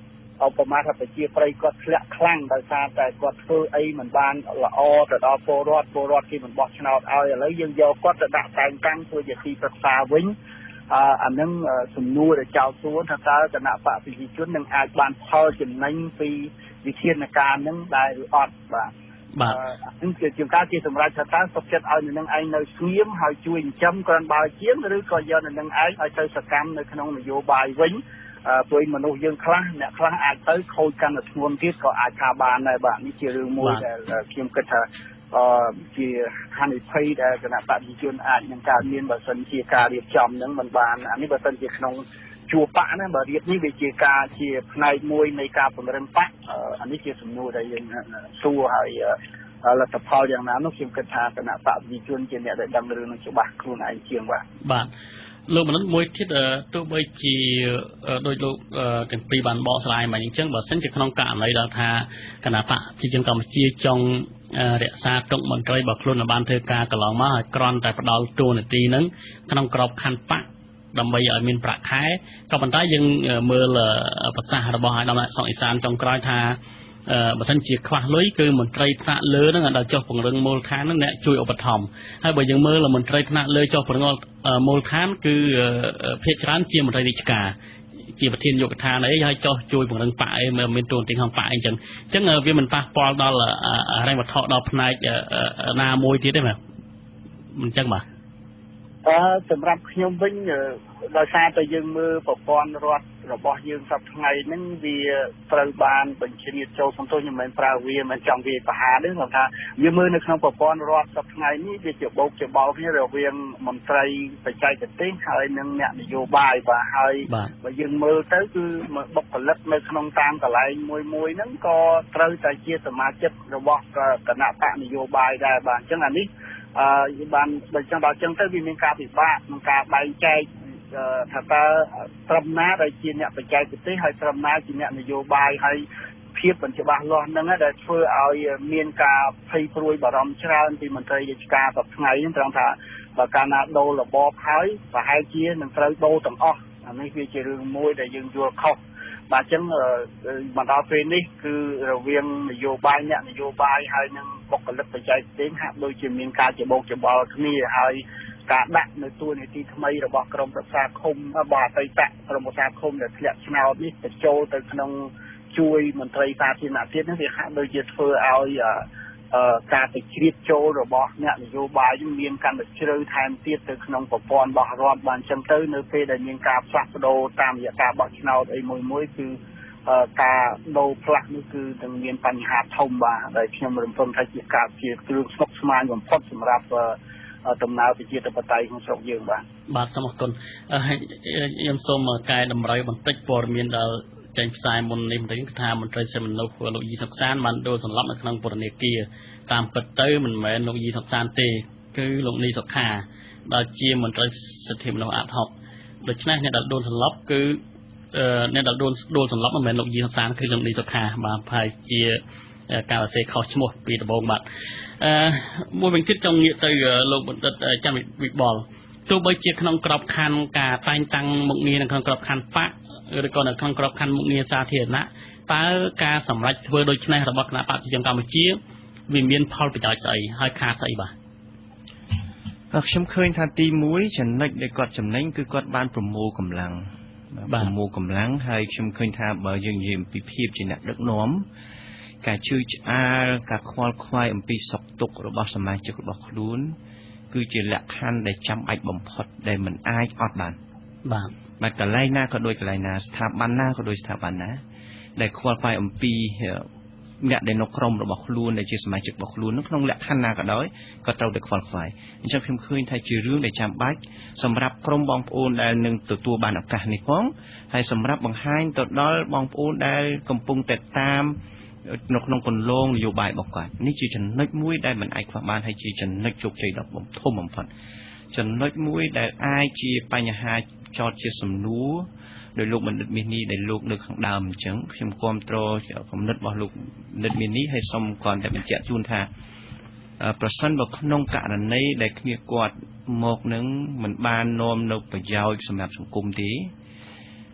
เอาประมาณถ้าไปเจียไปก็เละคลั่งโดยการแต่ก็เธอไอ้เหมือนบ้านละอแต่ดอโปรอดโปรอดที่มันบอกชนะเอาแล้วยังโยก็จะดักแต่งตั้งตัวอย่างที่ประสาวิ่งอันนั้นสมนูแต่เจ้าตัวถ้าตาจะนับปะปีจุดหนึ่งอาจบานพอจนนั่งปีวิเทียนการนั้นได้หรืออดบ่านั่นคือจุดการที่สำหรับชาติสกเก็ตเอาหนึ่งไอ้ในเสียมหายจุยจำการบาเชียนหรือก็ย้อนหนึ่งไอ้ไอ้ใช้สกัมในขนมนโยบายวิ่งตัวมนุษย์ยังคลาเนี่ยคลาอาจtớiโคกันทวนที่ก็อาจคาบานในบ้านนี่คือเรื่องมวยแต่เขียมกระทะคือฮันนี่พีแต่ขณะปฏิจุนอาจยังการเรียนแบบสัญชีการเรียบจำนั้นมันบานอันนี้แบบสัญชีขนมชัวปะนะแบบเรียบนี่วิจิการที่ในมวยในการเป็นเรื่องปะอันนี้คือสมนูได้ยังสู้ให้รัฐพลอย่างนั้นนกเขียมกระทะขณะปฏิจุนเจเนี่ยได้ดังเรื่องฉบับครูนายเชียงว่าบานលោកមនុស្សមួយទៀតទោះបីជាដោយលោកទាំងពីរបានបកស្រាយមកអញ្ចឹងបើសិនជាក្នុងករណីដល់ថាគណៈបកប្រជាជនកម្ពុជាចង់រក្សាទុកមន្ត្រីរបស់ខ្លួនបានធ្វើការកន្លងមកឲ្យគ្រាន់តែផ្ដាល់តួនាទីហ្នឹងក្នុងក្របខ័ណ្ឌបកដើម្បីឲ្យមានប្រាក់ខែក៏ប៉ុន្តែយើងមើលប្រសាសន៍របស់អាដាមសុកអេសានចុងក្រោយថាបើសិនជាខ្វះលុយគឺមន្ត្រីថ្នាក់លើហ្នឹងដល់ចុះពង្រឹងមូលដ្ឋានហ្នឹងអ្នកជួយឧបត្ថម្ភហើយបើយើងមើលមន្ត្រីថ្នាក់លើចុះពង្រឹងមូលដ្ឋានគឺភាគច្រើនជាមន្ត្រីរាជការជាប្រធានយុគឋានអីហើយចុះជួយពង្រឹងបកអីមានតួនាទីក្នុងបកអីចឹងអញ្ចឹងវាមិនប៉ះពាល់ដល់រ៉ែវត្ថុដល់ផ្នែកណាមួយទៀតទេបាទមិនអញ្ចឹងបាទអឺសម្រាប់ខ្ញុំវិញដោយសារតែយើងមើលប្រព័ន្ធរដ្ឋរបស់យើងសប្តាហ៍ថ្ងៃហ្នឹងវាត្រូវបានបញ្ជ្រាបចូលសន្ទុះខ្ញុំមិនប្រើវាមិនចង់វាបហាទេគាត់ថាយើងមើលនៅក្នុងប្រព័ន្ធរដ្ឋសប្តាហ៍ថ្ងៃនេះវាជាបោកជាបោកគ្នារវាងមន្ត្រីបច្ចេកទេសហើយនិងអ្នកនយោបាយបាទហើយបើយើងមើលទៅគឺបុគ្គលិកនៅក្នុងតាមកន្លែងមួយមួយហ្នឹងក៏ត្រូវតែជាសមាជិករបស់គណៈបកនយោបាយដែរបាទអញ្ចឹងអានេះអឺបានបើចឹងដល់ចឹងទៅវាមានការពិបាកក្នុងការបែងចែកថាតើត្រឹមណាដែលជាអ្នកបច្ចេកទេសហើយត្រឹមណាជាអ្នកនយោបាយហើយភាពមិនច្បាស់លាស់ហ្នឹងដែលធ្វើឲ្យមានការភ័យព្រួយបារម្ភច្រើនពីមន្ត្រីរាជការសប្តាហ៍ថ្ងៃហ្នឹងត្រង់ថាបើកាលណាដូររបបហើយប្រហែលជានឹងត្រូវដូរទាំងអស់អានេះវាជារឿងមួយដែលយើងយល់ខុសបាទអញ្ចឹងមកដល់ពេលនេះគឺរវាងនយោបាយអ្នកនយោបាយហើយនឹងបុគ្គលិកបច្ចេកទេសហាក់ដូចជាមានការច្បោកច្បល់គ្នាហើយការដាក់នៅតួនាទីថ្មីរបស់ក្រមប្រឹក្សាឃុំរបស់អតីតក្រមប្រឹក្សាឃុំដែលធ្លាក់ឆ្នោតនេះបញ្ចូលទៅក្នុងជួយមន្ត្រីសាធារណភាពនេះវាហាក់ដូចជាធ្វើឲ្យការទៅជ្រៀតចូលរបស់អ្នកនយោបាយមានកាន់តែជ្រៅថែមទៀតទៅក្នុងប្រព័ន្ធរបស់រដ្ឋបានចឹងទៅនៅពេលដែលមានការផ្លាស់ប្ដូរតាមរយៈការបោះឆ្នោតអីមួយមួយគឺការដូរផ្លាស់នេះគឺនឹងមានបញ្ហាធំបាទដែលខ្ញុំរំពឹងថាជាការជាគ្រឿងស្មុគស្មាញបំផុតសម្រាប់ដំណើរប្រជាធិបតេយ្យក្នុងស្រុកយើងបាទបាទសូមអរគុណខ្ញុំសូមកែតម្រូវបន្តិចព័ត៌មានដល់ចេញផ្សាយមុននេះបន្តិចគឺថាមន្ត្រីសិទ្ធិមនុស្សលោកយីសុកសានបានដូរសន្លប់នៅក្នុងពន្ធនាគារតាមពិតទៅមិនមែនលោកយីសុកសានទេគឺលោកនីសុខាដែលជាមន្ត្រីសិទ្ធិមនុស្សអាត់ហុកដូច្នេះអ្នកដែលដូរសន្លប់គឺអ្នកដែលដូរដូរសន្លប់មិនមែនលោកយីសុកសានគឺលោកនីសុខាបាទហើយជាការសរសេរខុសឈ្មោះពីដំបូងបាទអឺមួយវិញទៀតចង់ងាកទៅលោកបណ្ឌិតច័ន្ទវិបុលទោះបីជាក្នុងក្របខ័ណ្ឌការតែងតាំងមុខងារនៅក្នុងក្របខ័ណ្ឌបកឬក៏នៅក្នុងក្របខ័ណ្ឌមុខងារសាធារណៈតើការសម្រេចធ្វើដូច្នេះរបស់គណៈបកប្រជាជនកម្ពុជាវាមានផលប្រយោជន៍ស្អីហើយខាតស្អីបាទខ្ញុំឃើញថាទីមួយចំណុចដែលគាត់ចំណេញគឺគាត់បានប្រមូលកម្លាំងប្រមូលកម្លាំងហើយខ្ញុំឃើញថាបើយើងនិយាយពីភាពជាអ្នកដឹកនាំការជឿឆ្អាលការខ្វល់ខ្វាយអំពីសុខទុក្ខរបស់សមាជិករបស់ខ្លួនគឺជាលក្ខខណ្ឌដែលចាំបាច់បំផុតដែលមិនអាចអត់បានបាទបាទកន្លែងណាក៏ដូចកន្លែងណាស្ថាប័នណាក៏ដូចស្ថាប័នណាដែលខ្វល់ខ្វាយអំពីអ្នកដែលនៅក្រុមរបស់ខ្លួនដែលជាសមាជិករបស់ខ្លួនក្នុងលក្ខខណ្ឌណាក៏ដោយក៏ត្រូវតែខ្វល់ខ្វាយអញ្ចឹងខ្ញុំឃើញថាជារឿងដែលចាំបាច់សម្រាប់ក្រុមបងប្អូនដែលនឹងទទួលបានឱកាសនេះផងហើយសម្រាប់បង្ហាញទៅដល់បងប្អូនដែលកំពុងតែតាមនៅក្នុងគន្លងនយោបាយរបស់គាត់នេះជាចំណុចមួយដែលមិនអាចខ្វះបានហើយជាចំណុចជោគជ័យដ៏ធំបំផុតចំណុចមួយដែលអាចជាបញ្ហាចោទជាសំណួរដោយលោកបណ្ឌិតមាសនេះដែលលោកនៅខាងដើមអញ្ចឹងខ្ញុំគ្រប់គ្រងគំនិតរបស់លោកបណ្ឌិតមាសនេះហើយសូមគាត់តែបញ្ជាក់ជូនថាប្រសិនបើក្នុងករណីដែលគ្នាគាត់មកនឹងមិនបាននាំនៅប្រយោជន៍សម្រាប់សង្គមទេហ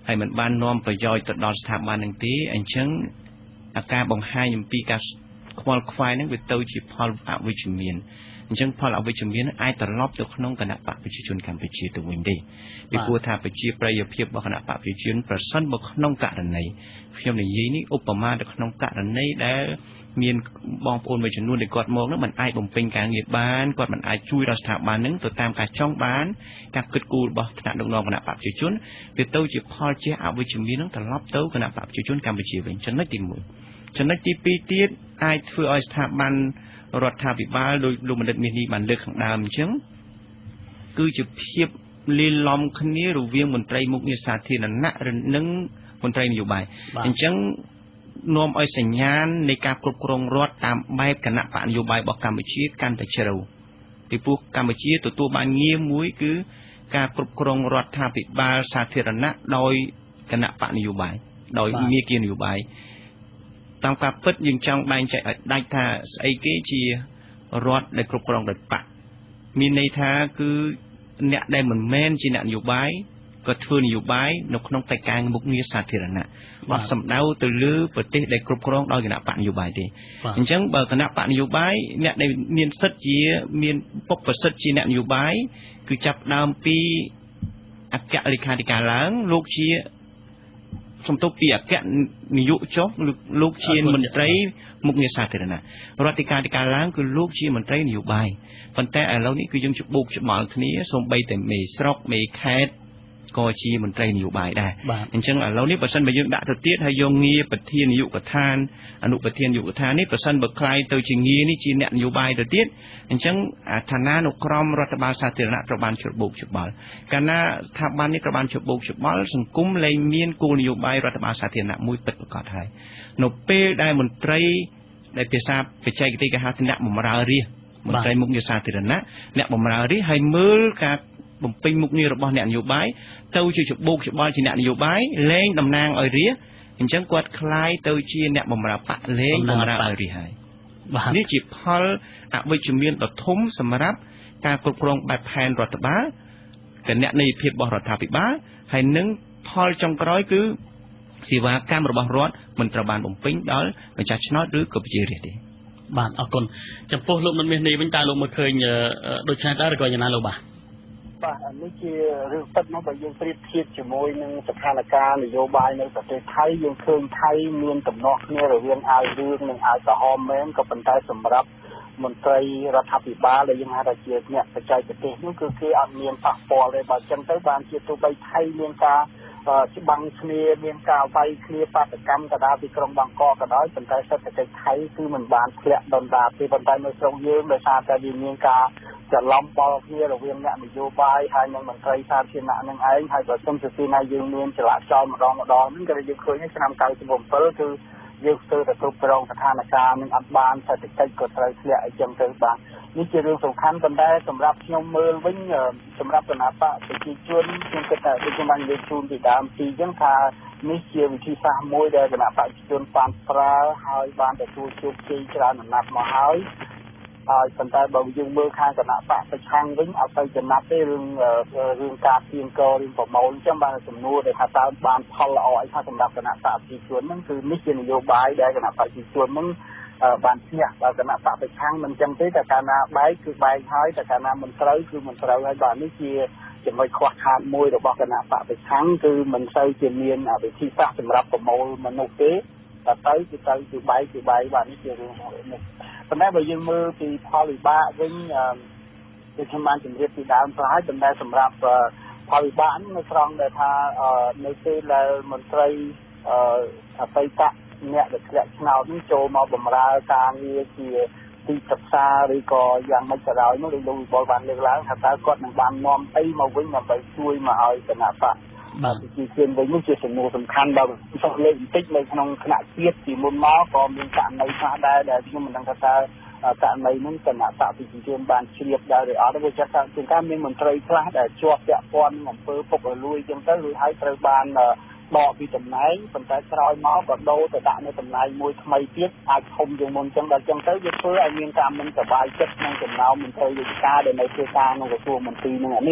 ហើយមិនបាននាំប្រយោជន៍ទៅដល់ស្ថាប័ននឹងទេអញ្ចឹងអាការបង្ហាញអំពីការខ្វល់ខ្វាយនឹងវាទៅជាផលអវិជ្ជមានអញ្ចឹងផលអវិជ្ជមានអាចត្រឡប់ទៅក្នុងគណៈបកប្រជាជនកម្ពុជាទៅវិញទេពីព្រោះថាប្រជាប្រិយភាពរបស់គណៈបកប្រជាជនប្រសិនបើក្នុងករណីខ្ញុំនិយាយនេះឧបមាទៅក្នុងករណីដែលមានបងប្អូនមួយចំនួនដែលគាត់មកនោះមិនអាចបំពេញការងារបានគាត់មិនអាចជួយដល់ស្ថាប័ននឹងទៅតាមការចង់បានការគិតគូររបស់ថ្នាក់ដឹកនាំគណៈបកប្រជាជនវាទៅជាផលជាអវិជ្ជមាននឹងត្រឡប់ទៅគណៈបកប្រជាជនកម្ពុជាវិញចំណុចទីមួយចំណុចទីពីរទៀតអាចធ្វើឲ្យស្ថាប័នរដ្ឋាភិបាលដោយលោកបណ្ឌិតមាសនេះបានលើកខាងដើមអញ្ចឹងគឺជាភាពលាយឡំគ្នារវាងមន្ត្រីមុខងារសាធារណៈនិងមន្ត្រីនយោបាយអញ្ចឹងនាំឲ្យសញ្ញាណនៃការគ្រប់គ្រងរដ្ឋតាមបែបគណៈបកនយោបាយរបស់កម្ពុជាកាន់តែជ្រៅពីព្រោះកម្ពុជាទទួលបានងារមួយគឺការគ្រប់គ្រងរដ្ឋាភិបាលសាធារណៈដោយគណៈបកនយោបាយដោយមាគ៌ានយោបាយតាមការពិតយើងចង់បែងចែកឲ្យដាច់ថាស្អីគេជារដ្ឋដែលគ្រប់គ្រងដោយបកមានន័យថាគឺអ្នកដែលមិនមែនជាអ្នកនយោបាយក៏ធ្វើនយោបាយនៅក្នុងកិច្ចការមុខងារសាធារណៈអត់សំដៅទៅលើប្រទេសដែលគ្រប់គ្រងដោយគណៈបកនយោបាយទេអញ្ចឹងបើគណៈបកនយោបាយអ្នកដែលមានសិទ្ធិជាមានពុកប្រសិទ្ធជាអ្នកនយោបាយគឺចាប់ដើមពីអគ្គលេខាធិការឡើងលោកជាសំទោសពីអគ្គនាយកចុះលោកជាមន្ត្រីមុខងារសាធារណៈរដ្ឋាភិបាលការឡើងគឺលោកជាមន្ត្រីនយោបាយប៉ុន្តែឥឡូវនេះគឺយើងច្បូកច្បល់គ្នាសូម្បីតែមេស្រុកមេខេត្តក៏ជាមន្ត្រីនយោបាយដែរអញ្ចឹងឥឡូវនេះបើសិនបើយើងដាក់ទៅទៀតហើយយកងារប្រធាននាយកដ្ឋានអនុប្រធាននាយកដ្ឋាននេះបើសិនបើខ្លាយទៅជាងារនេះជាអ្នកនយោបាយទៅទៀតអញ្ចឹងឋានានុក្រមរដ្ឋបាលសាធារណៈត្រូវបានច្របូកច្បល់កាលណាស្ថាប័ននេះត្រូវបានច្របូកច្បល់សង្គមលែងមានគោលនយោបាយរដ្ឋបាលសាធារណៈមួយពិតប្រាកដហើយនៅពេលដែលមន្ត្រីដែលភាសាបច្ចេកទេសគេហៅថាអ្នកបម្រើរាជមន្ត្រីមុខងារសាធារណៈអ្នកបម្រើរាជហើយមើលការបំពេញមុខងាររបស់អ្នកនយោបាយទៅជាច្បូកច្បល់ជាអ្នកនយោបាយលែងតំណាងឲ្យរាជអញ្ចឹងគាត់คล้ายទៅជាអ្នកបម្រើបកលែងបម្រើឲ្យរាជហើយនេះជាផលអវិជ្ជមានដ៏ធំសម្រាប់ការគ្រប់គ្រងបែបផែនរដ្ឋបាលគណនេយ្យភាពរបស់រដ្ឋាភិបាលហើយនឹងផលចុងក្រោយគឺសេវាកម្មរបស់រដ្ឋមិនត្រូវបានបំពេញដល់ម្ចាស់ឆ្នោតឬក៏ប្រជារាស្ត្រទេបាទអរគុណចំពោះលោកមិនមាសនេះវិញតើលោកមើលឃើញដូចនេះដែរឬក៏យ៉ាងណាលោកបាទបាទនេះជារឿងពិតមកបើយើងប្រៀបធៀបជាមួយនឹងស្ថានភាពនយោបាយនៅប្រទេសថៃយើងឃើញថៃមានទំនាស់គ្នារវាងអាវរឿងនិងអាវក្រហមមែនក៏ប៉ុន្តែសម្រាប់មន្ត្រីរដ្ឋាភិបាលដែលយើងហៅថាជាអ្នកបច្ចេកទេសនោះគឺគេអត់មានប៉ះពាល់ទេបើចឹងទៅបានជាទោះបីថៃមានការច្បាំងគ្នាមានការវាយគ្នាបាតកម្មក៏ដោយពីក្រុងបាងកកក៏ដោយប៉ុន្តែសេដ្ឋកិច្ចថៃគឺមិនបានធ្លាក់ដុនដាបទេប៉ុន្តែនៅស្រុកយើងដោយសារតែវាមានការច្រឡំបល់គ្នារវាងអ្នកនយោបាយហើយនិងមន្ត្រីសាធារណៈនឹងឯងហើយបើសិនជាទីណាយើងមានចលាចលម្ដងម្ដងហ្នឹងក៏យើងឃើញឆ្នាំ九七គឺយើងស្ទើរតែគ្រប់គ្រងស្ថានភាពនឹងអត់បានសេដ្ឋកិច្ចក៏ត្រូវធ្លាក់អីចឹងទៅបាទនេះជារឿងសំខាន់ប៉ុន្តែសម្រាប់ខ្ញុំមើលវិញសម្រាប់គណៈបកប្រជាជនខ្ញុំគិតថាដូចខ្ញុំបាននិយាយជូនពីដើមពីអញ្ចឹងថានេះជាវិធីសាស្ត្រមួយដែលគណៈបកប្រជាជនបានប្រើហើយបានទទួលជោគជ័យច្រើនណាស់មកហើយហើយប៉ុន្តែបើយើងមើលខាងគណៈបកប្រឆាំងវិញអត់ទៅចំណាប់ទេរឿងរឿងការទៀងករឿងប្រមូលអញ្ចឹងបានសំណួរដែលថាតើបានផលល្អអីថាសម្រាប់គណៈបកប្រជាជនហ្នឹងគឺនេះជានយោបាយដែលគណៈបកប្រជាជនហ្នឹងបានឈ្នះបើគណៈបកប្រឆាំងមិនចឹងទេតែកាលណាបែកគឺបែកហើយតែកាលណាមិនត្រូវគឺមិនត្រូវហើយបាទនេះជាចំណុចខ្វះខាតមួយរបស់គណៈបកប្រឆាំងគឺមិនសូវជាមានវិធីសាស្ត្រសម្រាប់ប្រមូលមនុស្សទេតែទៅគឺទៅគឺបែកគឺបែកបាទនេះជារឿងមួយនេះប៉ុន្តែបើយើងមើលពីផលវិបាកវិញដូចខ្ញុំបានជម្រាបពីដើមទៅហើយប៉ុន្តែសម្រាប់ផលវិបាកនេះនៅត្រង់ដែលថានៅពេលដែលមន្ត្រីអតីតអ្នកដែលធ្លាក់ឆ្នោតនេះចូលមកបម្រើការងារជាទីប្រឹក្សាឬក៏យ៉ាងម៉េចក៏ដោយនោះលោកវិបុលបានលើកឡើងថាតើគាត់នឹងបាននាំអីមកវិញដើម្បីជួយមកឲ្យគណៈបកបាទប្រជាជនវិញនេះជាសំណួរសំខាន់ដល់សោះលេខបន្តិចនៅក្នុងគណៈជាតិពីមុនមកក៏មានករណីខ្លះដែរដែលខ្ញុំមិនដឹងថាតើករណីនោះគណៈបកប្រជាជនបានជ្រាបដែរឬអត់វាចាត់ថាជាការមានមន្ត្រីខ្លះដែលជាប់ពាក់ព័ន្ធនឹងអំពើពុករលួយអញ្ចឹងទៅឬហើយត្រូវបានដកពីតំណែងប៉ុន្តែក្រោយមកក៏ដូរទៅដាក់នៅតំណែងមួយថ្មីទៀតអាចធំជាងមុនអញ្ចឹងដល់អញ្ចឹងទៅវាធ្វើឲ្យមានការមិនសប្បាយចិត្តក្នុងចំណោមមន្ត្រីរាជការដែលនៅធ្វើការក្នុងក្រសួងមន្ត្រីនឹងនេះ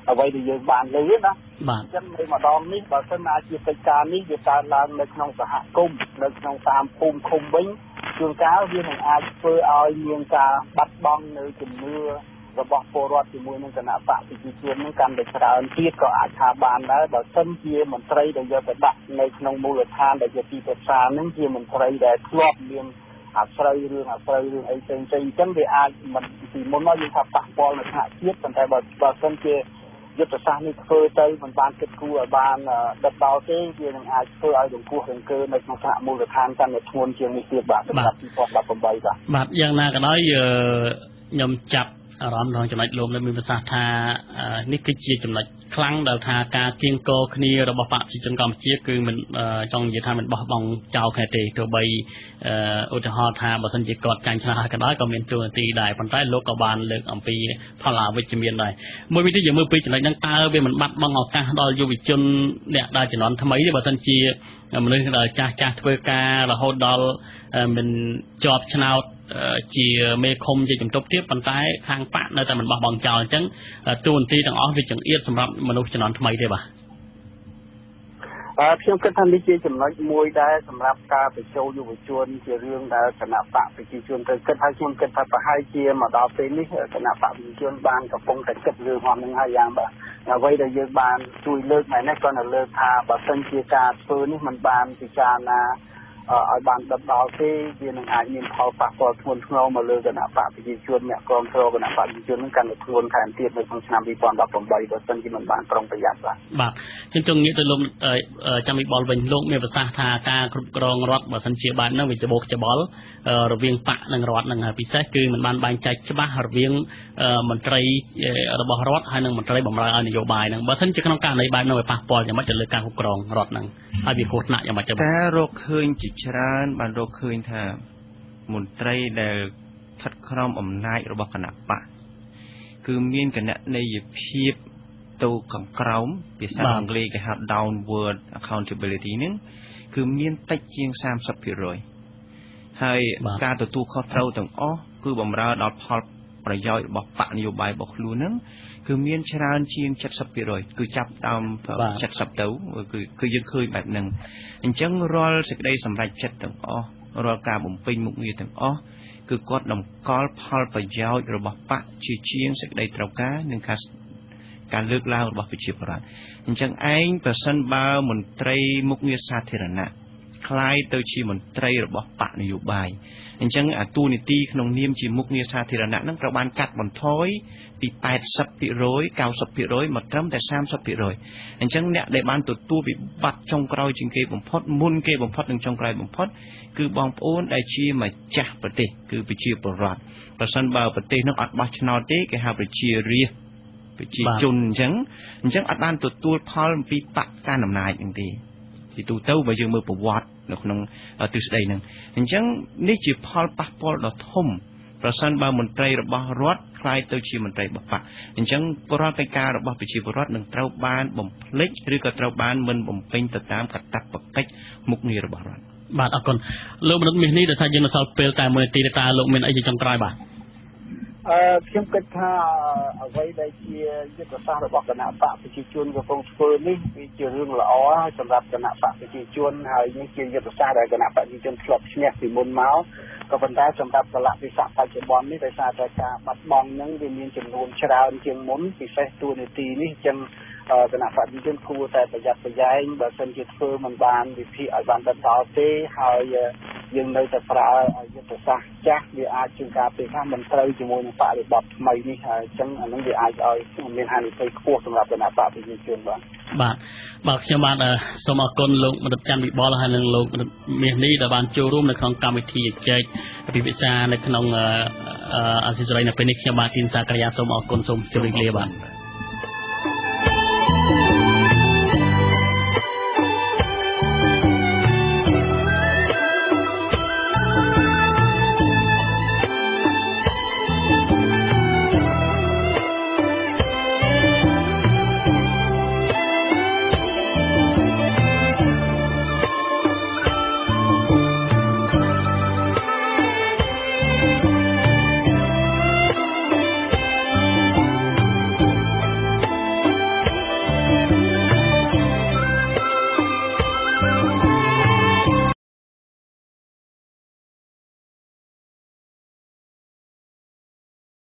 អ្វីដែលយើងបានលើណាបាទអញ្ចឹងនៅម្ដងនេះបើសិនណាជាកិច្ចការនេះវាកើតឡើងនៅក្នុងសហគមន៍នៅក្នុងតាមភូមិឃុំវិញជួនកាលវានឹងអាចធ្វើឲ្យមានការបាត់បង់នៅជំនឿរបស់ពលរដ្ឋជាមួយនឹងគណៈបកប្រជាជននឹងកាន់តែច្រើនទៀតក៏អាចថាបានដែរបើសិនជាមន្ត្រីដែលយកទៅដាក់នៅក្នុងមូលដ្ឋានដែលជាទីប្រឹក្សានឹងជាមន្ត្រីដែលធ្លាប់មានអាស្រ័យរឿងអាស្រ័យរឿងអីផ្សេងៗអញ្ចឹងវាអាចមិនពីមុនមកយើងថាប៉ះពាល់នៅថ្នាក់ជាតិប៉ុន្តែបើបើសិនជាយុទ្ធសាស្ត្រនេះធ្វើទៅមិនបានគិតគូរឲ្យបានដិតដល់ទេវានឹងអាចធ្វើឲ្យរង្គោះរង្គើនៅក្នុងថ្នាក់មូលដ្ឋានកាន់តែធ្ងន់ជាងនេះទៀតបាទសម្រាប់ពីរពាន់ដប់ប្រាំបីបាទបាទយ៉ាងណាក៏ដោយខ្ញុំចាប់អារម្មណ៍ក្នុងចំណុចលោកនៅមានប្រសាសន៍ថានេះគឺជាចំណុចខ្លាំងដែលថាការគៀងគរគ្នារបស់បកប្រជាជនកម្ពុជាគឺមិនចង់និយាយថាមិនបោះបង់ចោលគ្នាទេទោះបីឧទាហរណ៍ថាបើសិនជាគាត់ចាញ់ឆ្នោតក៏ដោយក៏មានទូនាទីដែរប៉ុន្តែលោកក៏បានលើកអំពីផលអវិជ្ជមានដែរមួយវិញទៀតយើងមើលពីចំណុចហ្នឹងតើវាមិនបាត់បង់ឱកាសដល់យុវជនអ្នកដែលជំនាន់ថ្មីទេបើសិនជាមនុស្សដែលចាស់ចាស់ធ្វើការរហូតដល់មិនជាប់ឆ្នោតជាមេឃុំជាជំទប់ទៀតប៉ុន្តែខាងបកនៅតែមិនបោះបង់ចោលអញ្ចឹងទូនាទីទាំងអស់វាចង្អៀតសម្រាប់មនុស្សជំនាន់ថ្មីទេបាទអឺខ្ញុំគិតថានេះជាចំណុចមួយដែរសម្រាប់ការបញ្ចូលយុវជនជារឿងដែលគណៈបកប្រជាជនត្រូវគិតហើយខ្ញុំគិតថាប្រហែលជាមកដល់ពេលនេះគណៈបកប្រជាជនបានកំពុងតែគិតរឿងហ្នឹងហើយយ៉ាងបាទអ្វីដែលយើងបានជួយលើកថ្ងៃនេះក៏នៅលើកថាបើសិនជាការធ្វើនេះมันបានពិចារណាឲ្យបានដិតដល់ទេវានឹងអាចមានផលប៉ះពាល់ធ្ងន់ធ្ងរមកលើគណៈបកប្រជាជនអ្នកគ្រប់គ្រងគណៈបកប្រជាជននឹងកាន់តែធ្ងន់ថែមទៀតនៅក្នុងឆ្នាំពីរពាន់ដប់ប្រាំបីបើសិនជាមិនបានប្រុងប្រយ័ត្នបាទបាទខ្ញុំចង់ងាកទៅលោកចាំវិបលវិញលោកមានប្រសាសន៍ថាការគ្រប់គ្រងរដ្ឋបើសិនជាបែបហ្នឹងវាច្បោកច្បល់រវាងបកនិងរដ្ឋហ្នឹងហើយពិសេសគឺមិនបានបែងចែកច្បាស់រវាងមន្ត្រីរបស់រដ្ឋហើយនិងមន្ត្រីបម្រើឲ្យនយោបាយហ្នឹងបើសិនជាក្នុងករណីបែបហ្នឹងវាប៉ះពាល់យ៉ាងម៉េចទៅលើការគ្រប់គ្រងរដ្ឋហ្នឹងហើយវាគ្រោះថ្នាក់យ៉ាងម៉េចទៅតែរកឃើញជាច្រើនបានរកឃើញថាមន្ត្រីដែលស្ថិតក្រោមអំណាចរបស់គណៈបកគឺមានគណនេយ្យភាពទៅខាងក្រោមភាសាអង់គ្លេសគេហៅ downward accountability ហ្នឹងគឺមានតិចជាងសាមសិបភាគរយហើយការទទួលខុសត្រូវទាំងអស់គឺបម្រើដល់ផលប្រយោជន៍របស់បកនយោបាយរបស់ខ្លួនហ្នឹងគឺមានច្រើនជាង칠십ភាគរយគឺចាប់ដើម칠십ទៅគឺគឺយើងឃើញបែបហ្នឹងអញ្ចឹងរាល់សេចក្តីសម្រេចចិត្តទាំងអស់រាល់ការបំពេញមុខងារទាំងអស់គឺគាត់តម្កល់ផលប្រយោជន៍របស់បកជាជាងសេចក្តីត្រូវការនិងការការលើកឡើងរបស់ប្រជាពលរដ្ឋអញ្ចឹងឯងប្រសិនបើមន្ត្រីមុខងារសាធារណៈคล้ายទៅជាមន្ត្រីរបស់បកនយោបាយអញ្ចឹងអាតួនាទីក្នុងនាមជាមុខងារសាធារណៈនឹងត្រូវបានកាត់បន្ថយពីแปดสิบភាគរយเก้าสิบភាគរយមកត្រឹមតែสามสิบភាគរយអញ្ចឹងអ្នកដែលបានទទួលវិបត្តិចុងក្រោយជាងគេបំផុតមុនគេបំផុតនិងចុងក្រោយបំផុតគឺបងប្អូនដែលជាម្ចាស់ប្រទេសគឺប្រជាពលរដ្ឋប្រសិនបើប្រទេសនោះអត់បោះឆ្នោតទេគេហៅប្រជារាស្ត្រប្រជាជនអញ្ចឹងអញ្ចឹងអត់បានទទួលផលអំពីបកកាន់អំណាចហ្នឹងទេទីទូទៅបើយើងមើលប្រវត្តិនៅក្នុងទិសដីហ្នឹងអញ្ចឹងនេះជាផលប៉ះពាល់ដ៏ធំប្រសិនបើមន្ត្រីរបស់រដ្ឋคล้ายទៅជាមន្ត្រីបពអញ្ចឹងរាល់កិច្ចការរបស់ប្រជាពលរដ្ឋនឹងត្រូវបានបំភ្លេចឬក៏ត្រូវបានមិនបំពេញទៅតាមកាតព្វកិច្ចមុខងាររបស់រដ្ឋបាទអរគុណលោកមនិតមាសនេះដែលថាយើងនៅសល់ពេលតែមួយនាទីតើលោកមានអីជាចុងក្រោយបាទអឺខ្ញុំគិតថាអ្វីដែលជាយុទ្ធសាស្ត្ររបស់គណៈបកប្រជាជនកំពុងធ្វើនេះវាជារឿងល្អសម្រាប់គណៈបកប្រជាជនហើយនេះជាយុទ្ធសាស្ត្រដែលគណៈបកប្រជាជនធ្លាប់ឈ្នះពីមុនមកក៏ប៉ុន្តែសម្រាប់កលៈវិស័កបច្ចុប្បន្ននេះដោយសារតែការបាត់បង់នឹងវាមានចំនួនច្រើនជាងមុនពិសេសតួនាទីនេះចឹងគណៈបកប្រជាជនគួរតែប្រយ័ត្នប្រយែងបើសិនជាធ្វើមិនបានវិភាគឲ្យបានដិតដល់ទេហើយយើងនៅតែប្រើយុទ្ធសាស្ត្រចាស់វាអាចជាការពេលខ្លះមិនត្រូវជាមួយនឹងបរិបទថ្មីនេះហើយអញ្ចឹងអានឹងវាអាចឲ្យមានហានិភ័យខ្ពស់សម្រាប់គណៈបកប្រជាជនបាទបាទបាទខ្ញុំបាទសូមអរគុណលោកមនិតច័ន្ទវិបុលហើយនិងលោកមនិតមាសនេះដែលបានចូលរួមនៅក្នុងកម្មវិធីជែកពិភាក្សានៅក្នុងអាស៊ីសេរីនៅពេលនេះខ្ញុំបាទទីនសាករិយាសូមអរគុណសូមជម្រាបលាបាទ